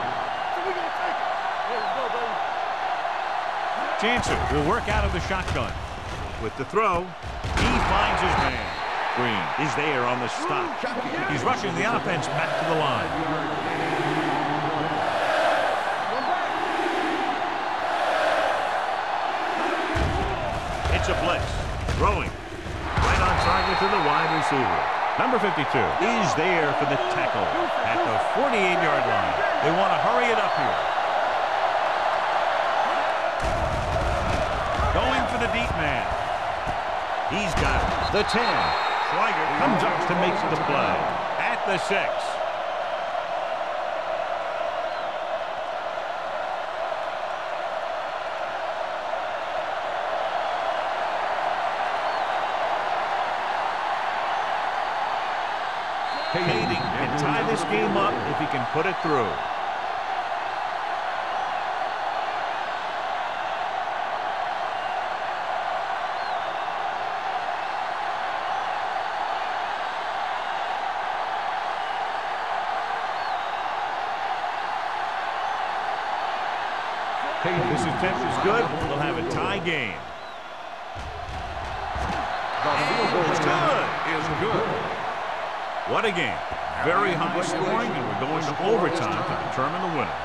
Jansen will work out of the shotgun. With the throw, he finds his man. Green is there on the stop. He's rushing the offense back to the line. It's a blitz. Throwing. Right on target to the wide receiver. Number fifty-two is there for the tackle at the forty-eight-yard line. They want to hurry it up here. Going for the deep man. He's got it. The ten. Schweiger comes up to make the play at the six. Kading can tie this game up if he can put it through. This attempt is good. We'll have a tie game. The field goal is good. Is good. What a game. Very high scoring, and we're going to overtime to determine the winner.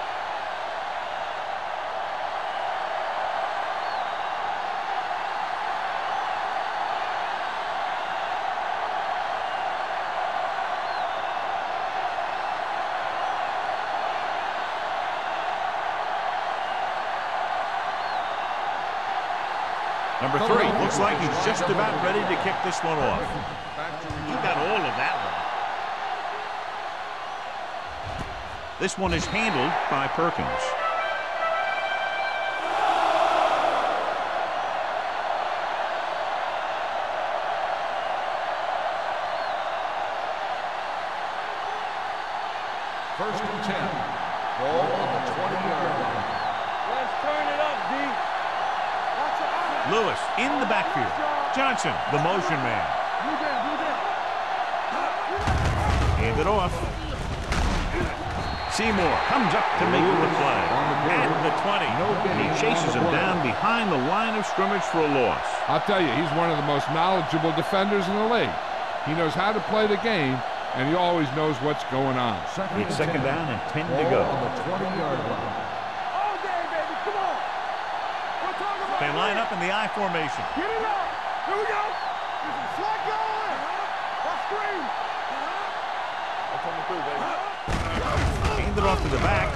Number three looks like he's just about ready to kick this one off. He got all of that one. This one is handled by Perkins. First and ten. Ball on the twenty-yard line. Let's turn it up, D. Lewis in the backfield. Johnson, the motion man. Hand it off. Seymour comes up to make the play at the twenty. And he chases him down behind the line of scrimmage for a loss. I'll tell you, he's one of the most knowledgeable defenders in the league. He knows how to play the game, and he always knows what's going on. It's second down and ten to go. On the twenty-yard line. All day, baby. Come on. We're talking about They line up in the I formation. Get it up. Here we go. There's a slot going. Let's screen. That's coming through, baby. Hand it off to the back.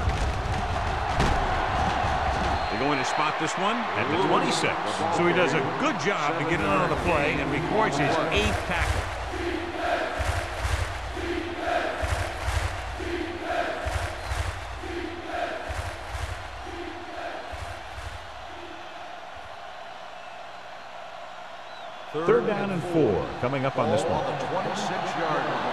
They're going to spot this one at the twenty-six. So he does a good job to get it on the play and records his eighth tackle. Third down and four coming up on this one. On the twenty-six-yard line.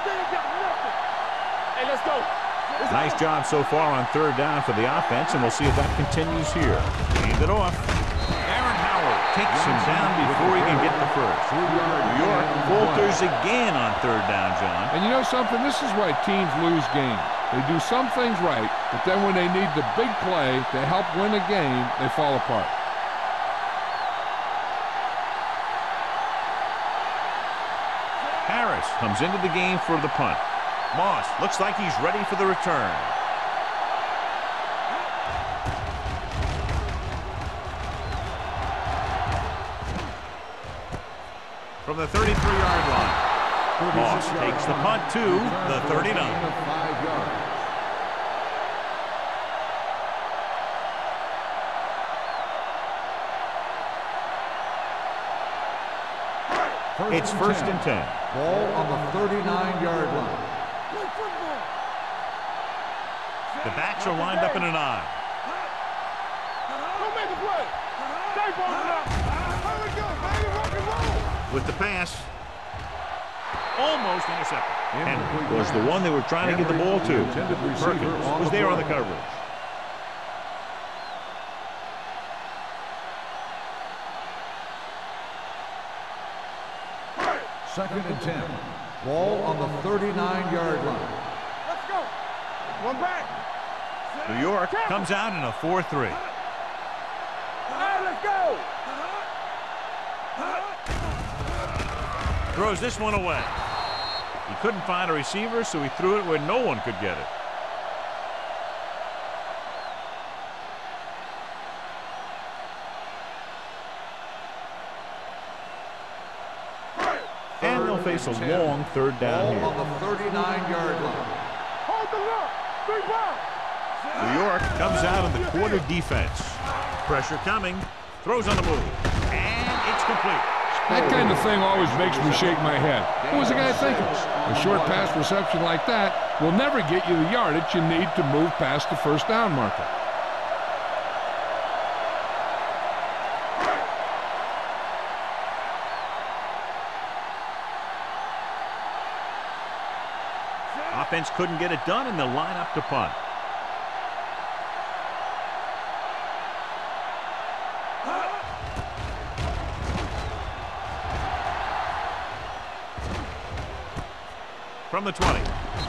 Hey, let's go. Nice job so far on third down for the offense, and we'll see if that continues here. Hand it off. Aaron Howard takes him down before he can get the first. New York falters again on third down, John. And you know something? This is why teams lose games. They do some things right, but then when they need the big play to help win a game, they fall apart. Harris comes into the game for the punt. Moss looks like he's ready for the return. From the thirty-three-yard line, Moss takes the punt to the thirty-nine. It's first and ten. Ball on the thirty-nine-yard line. The backs are lined up in an I. Don't make the play. Stay ball it up. Here we go, baby. Rock and roll. With the pass, almost intercepted. Henry was the one they were trying to get the ball to. Perkins was there on the coverage. Second and ten. Ball on the thirty-nine-yard line. Let's go. One back. New York comes out in a four three. All right, let's go. Throws this one away. He couldn't find a receiver, so he threw it where no one could get it. And they'll face a long third down here. Ball on the thirty-nine-yard line. Hold the look. Three balls. New York comes out in the quarter defense. Pressure coming. Throws on the move. And it's complete. That kind of thing always makes me shake my head. What was the guy thinking? A short pass reception like that will never get you the yardage you need to move past the first down marker. Offense couldn't get it done, and they'll line up to punt. From the twenty.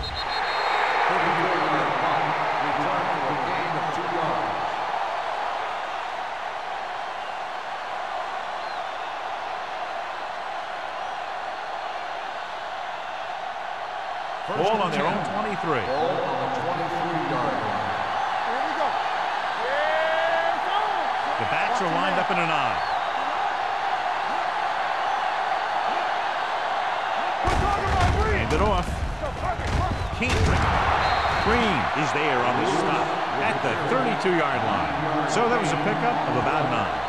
Ball on their own twenty-three. Ball on the twenty-three-yard line. Here we go. Yeah, it's on. The backs are lined up in an I. Hand it off. Can't bring it. Green is there on the stop at the thirty-two-yard line. So that was a pickup of about nine.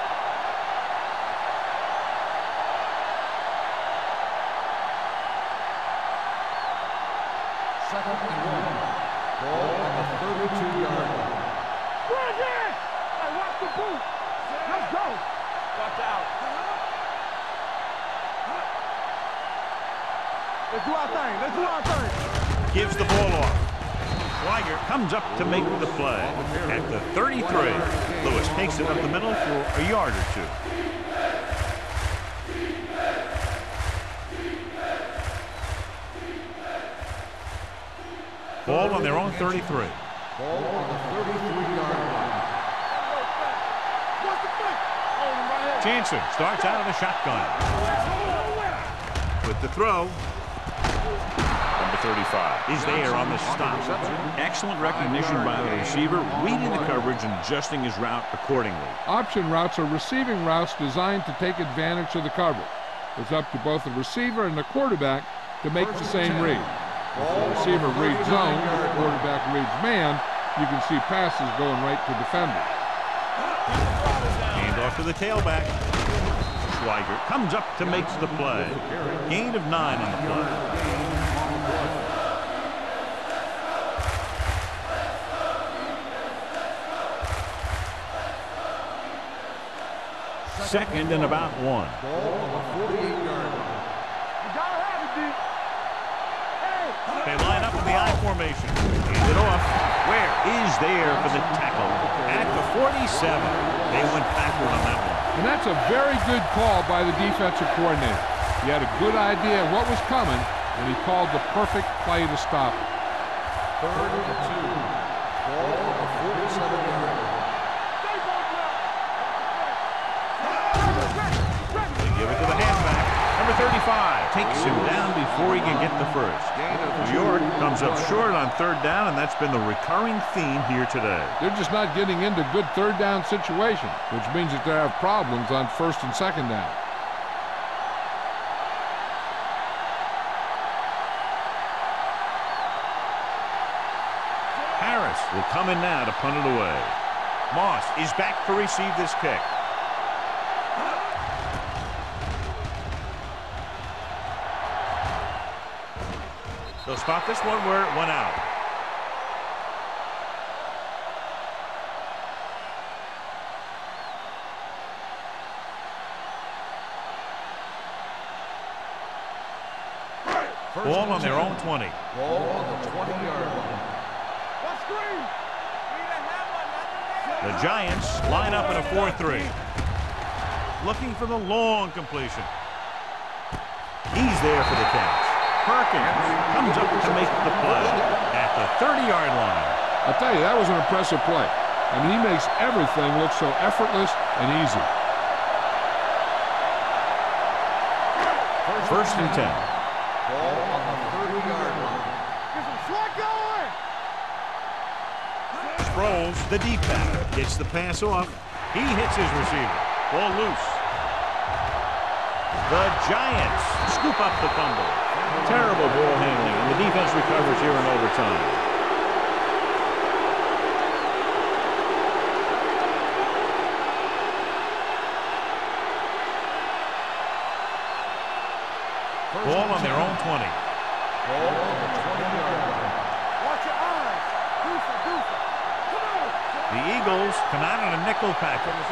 Second and one. Ball on the thirty-two-yard line. Bring it. Hey, watch the boot. Let's go. Watch out. Let's do our thing. Let's do our thing. Gives the ball off. Schweiger comes up to make the play at the thirty-three. Lewis takes it up the middle for a yard or two. Ball on their own thirty-three. Ball on the thirty-three-yard line. Jansen starts out of the shotgun. With the throw. Number thirty-five is there on the stop. Excellent recognition by the receiver, reading the coverage and adjusting his route accordingly. Option routes are receiving routes designed to take advantage of the coverage. It's up to both the receiver and the quarterback to make the same read. If the receiver reads zone, the quarterback reads man, you can see passes going right to defenders. Hand off to the tailback. Schweiger comes up to make the play. Gain of nine on the play. Second and about one. Ball on the forty-eight-yard line. They line up in the I formation. Hand it off. Where is there for the tackle? At the forty-seven. They went backward on that one. And that's a very good call by the defensive coordinator. He had a good idea of what was coming, and he called the perfect play to stop it. Third and two. Ball on the forty-seven-yard line. They give it to the halfback. Number thirty-five takes him down before he can get the first. New York comes up short on third down, and that's been the recurring theme here today. They're just not getting into good third down situations, which means that they have problems on first and second down. Harris will come in now to punt it away. Moss is back to receive this kick. They'll spot this one where it went out. First Ball on and their ten. own twenty. Ball on the twenty-yard line. The Giants line up in a four three. Looking for the long completion. He's there for the catch. Perkins comes up to make the play at the thirty-yard line. I'll tell you, that was an impressive play. I mean, he makes everything look so effortless and easy. First and ten. Ball on the thirty-yard line. Sproles, the deep back, gets the pass off. He hits his receiver. Ball loose. The Giants scoop up the fumble. Terrible ball handling, and the defense recovers here in overtime. Ball on their own twenty. Ball on the twenty-yard line. Watch your eyes. Doofa, doofa. Come on. The Eagles come out in a nickel package.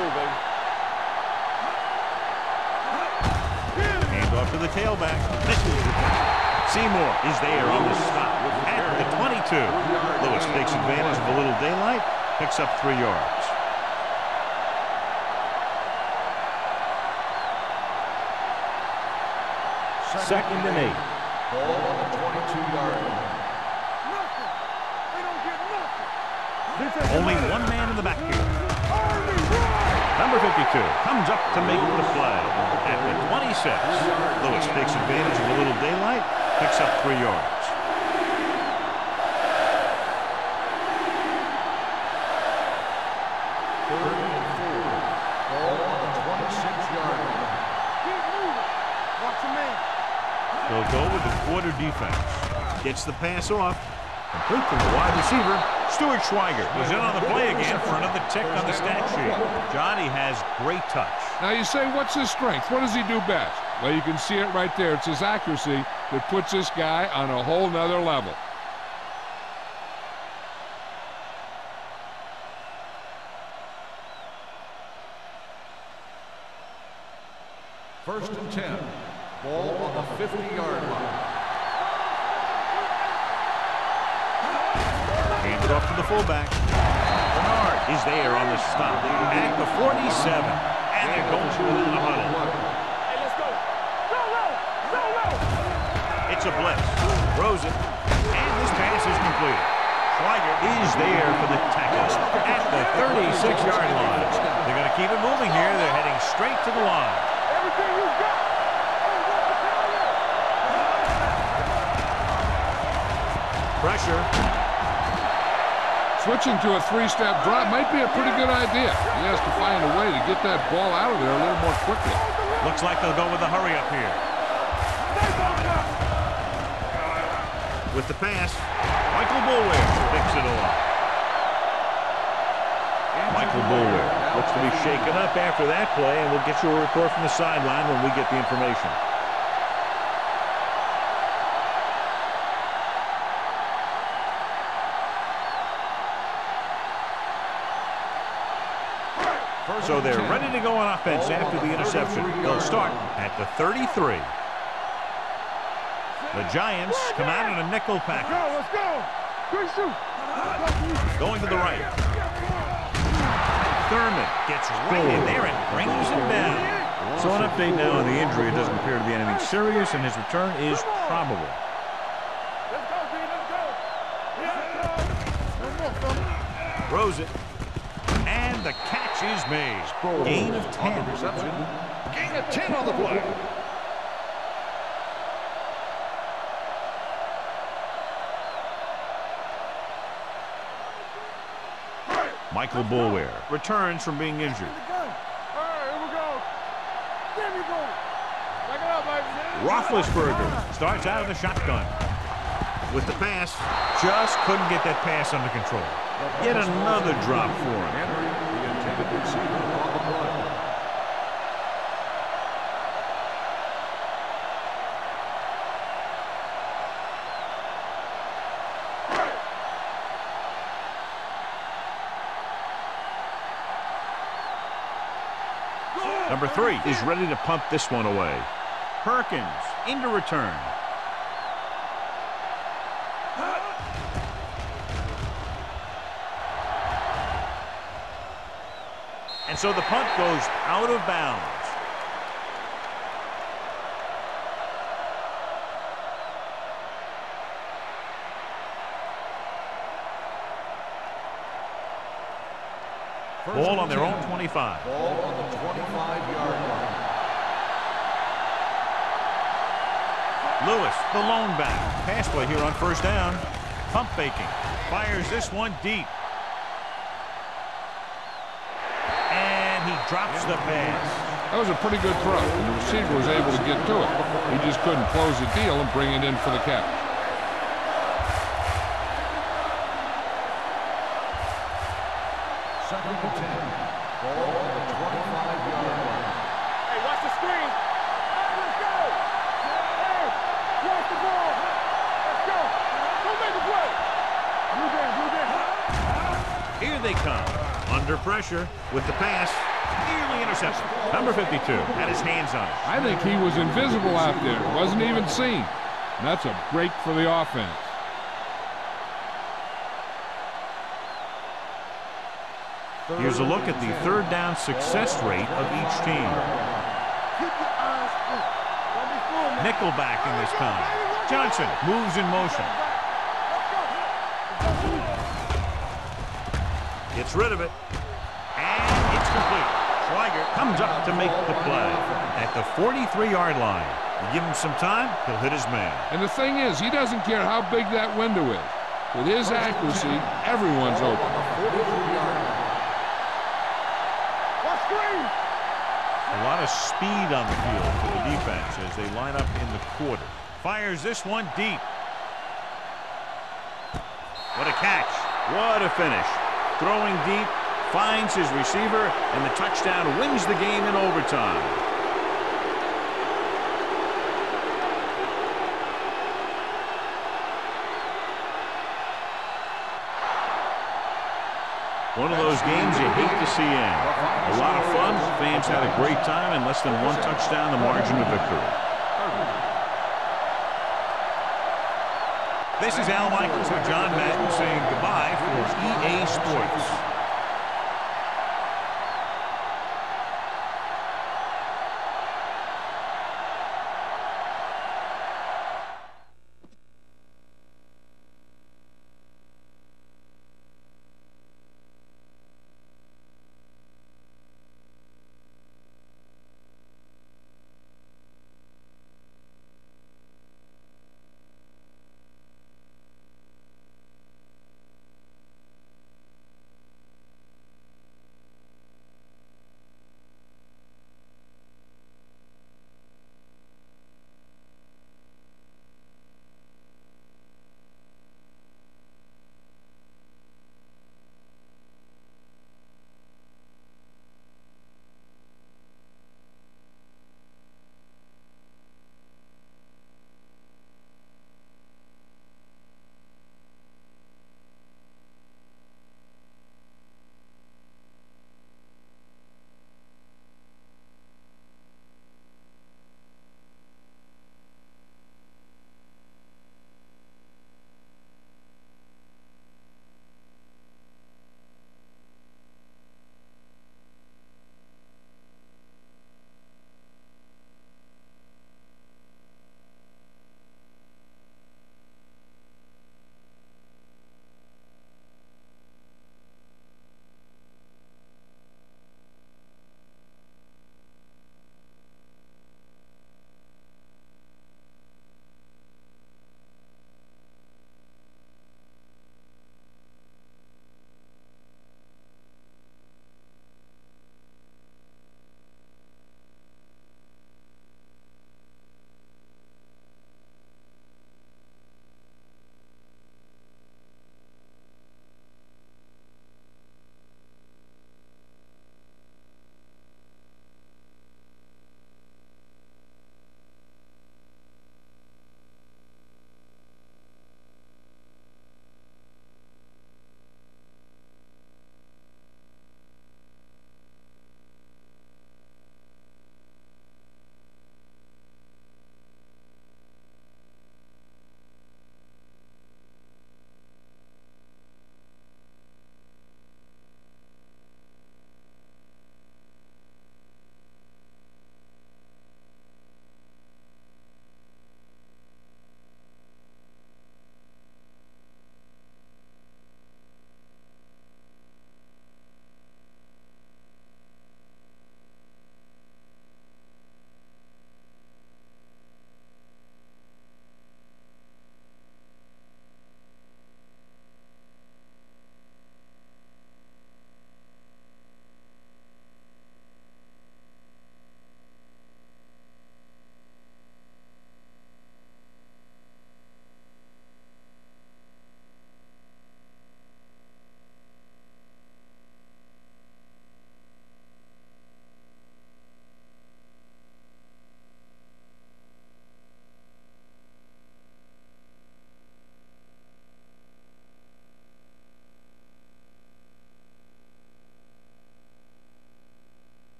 Hand off to the tailback. Seymour is there on the stop at the twenty-two. Lewis takes advantage of a little daylight, picks up three yards. Second and eight. Ball on the twenty-two-yard line. Nothing. They don't get nothing. Only one man in the backfield. Number fifty-two comes up to make the play at the twenty-six. Lewis takes advantage of a little daylight, picks up three yards. Third and four. Ball on the twenty-six-yard line. Keep moving. Watch your man. They'll go with the quarter defense. Gets the pass off. Complete to the wide receiver. Stuart Schweiger was in on the play again for another tick on the stat sheet. Johnny has great touch. Now you say, what's his strength? What does he do best? Well, you can see it right there. It's his accuracy that puts this guy on a whole nother level. First and ten. Ball on the fifty-yard line. Hand it off to the fullback. Bernard is there on the stop at the forty-seven. And they're going to it in the huddle. Hey, let's go. Go low. Go low. It's a blitz. Throws it. And this pass pass is completed. Schweiger is there for the tackle at the thirty-six yard line. They're going to keep it moving here. They're heading straight to the line. Everything you got. Pressure. Switching to a three-step drop might be a pretty good idea. He has to find a way to get that ball out of there a little more quickly. Looks like they'll go with the hurry up here. With the pass, Michael Boulware picks it off. Michael Boulware looks to be shaken up after that play, and we'll get you a report from the sideline when we get the information. So they're ready to go on offense after the interception. They'll start at the thirty-three. The Giants come out in a nickel package. Let's go, let's go. Going to the right. Thurman gets right in there and brings him down. So an update now on the injury. It doesn't appear to be anything serious, and his return is probable. Let's go, B, let's go. Throws it. And the catch is made. Gain of ten. Reception. Gain of ten on the play. Michael Boulware returns from being injured. All right, here we go. There we go. Back it up, baby. Roethlisberger starts out of the shotgun. With the pass, just couldn't get that pass under control. Yet another drop for him. Henry, the intended receiver on the play. Number three is ready to punt this one away. Perkins into return. And so the punt goes out of bounds. Ball on their own twenty-five. Ball on the twenty-five yard line. Lewis, the lone back. Pass play here on first down. Pump faking. Fires this one deep. And he drops the pass. That was a pretty good throw, and the receiver was able to get to it. He just couldn't close the deal and bring it in for the catch. Second and ten. Ball on the twenty-five yard line. Hey, watch the screen. Hey, let's go. Hey, watch the ball. Let's go. Go make a play. Blue down, blue down. Here they come. Under pressure with the pass. Nearly intercepted. Number fifty-two had his hands on it. I think he was invisible out there. Wasn't even seen. And that's a break for the offense. Here's a look at the third down success rate of each team. Nickelback in this time. Johnson moves in motion. Gets rid of it. And it's complete. Schweiger comes up to make the play at the forty-three yard line. You give him some time, he'll hit his man. And the thing is, he doesn't care how big that window is. With his accuracy, everyone's open. A lot of speed on the field for the defense as they line up in the quarter. Fires this one deep. What a catch. What a finish. Throwing deep, finds his receiver, and the touchdown wins the game in overtime. One of those games you hate to see end. A lot of fun. Fans had a great time, and less than one touchdown, the margin of victory. This is Al Michaels with John Madden saying goodbye for E A Sports.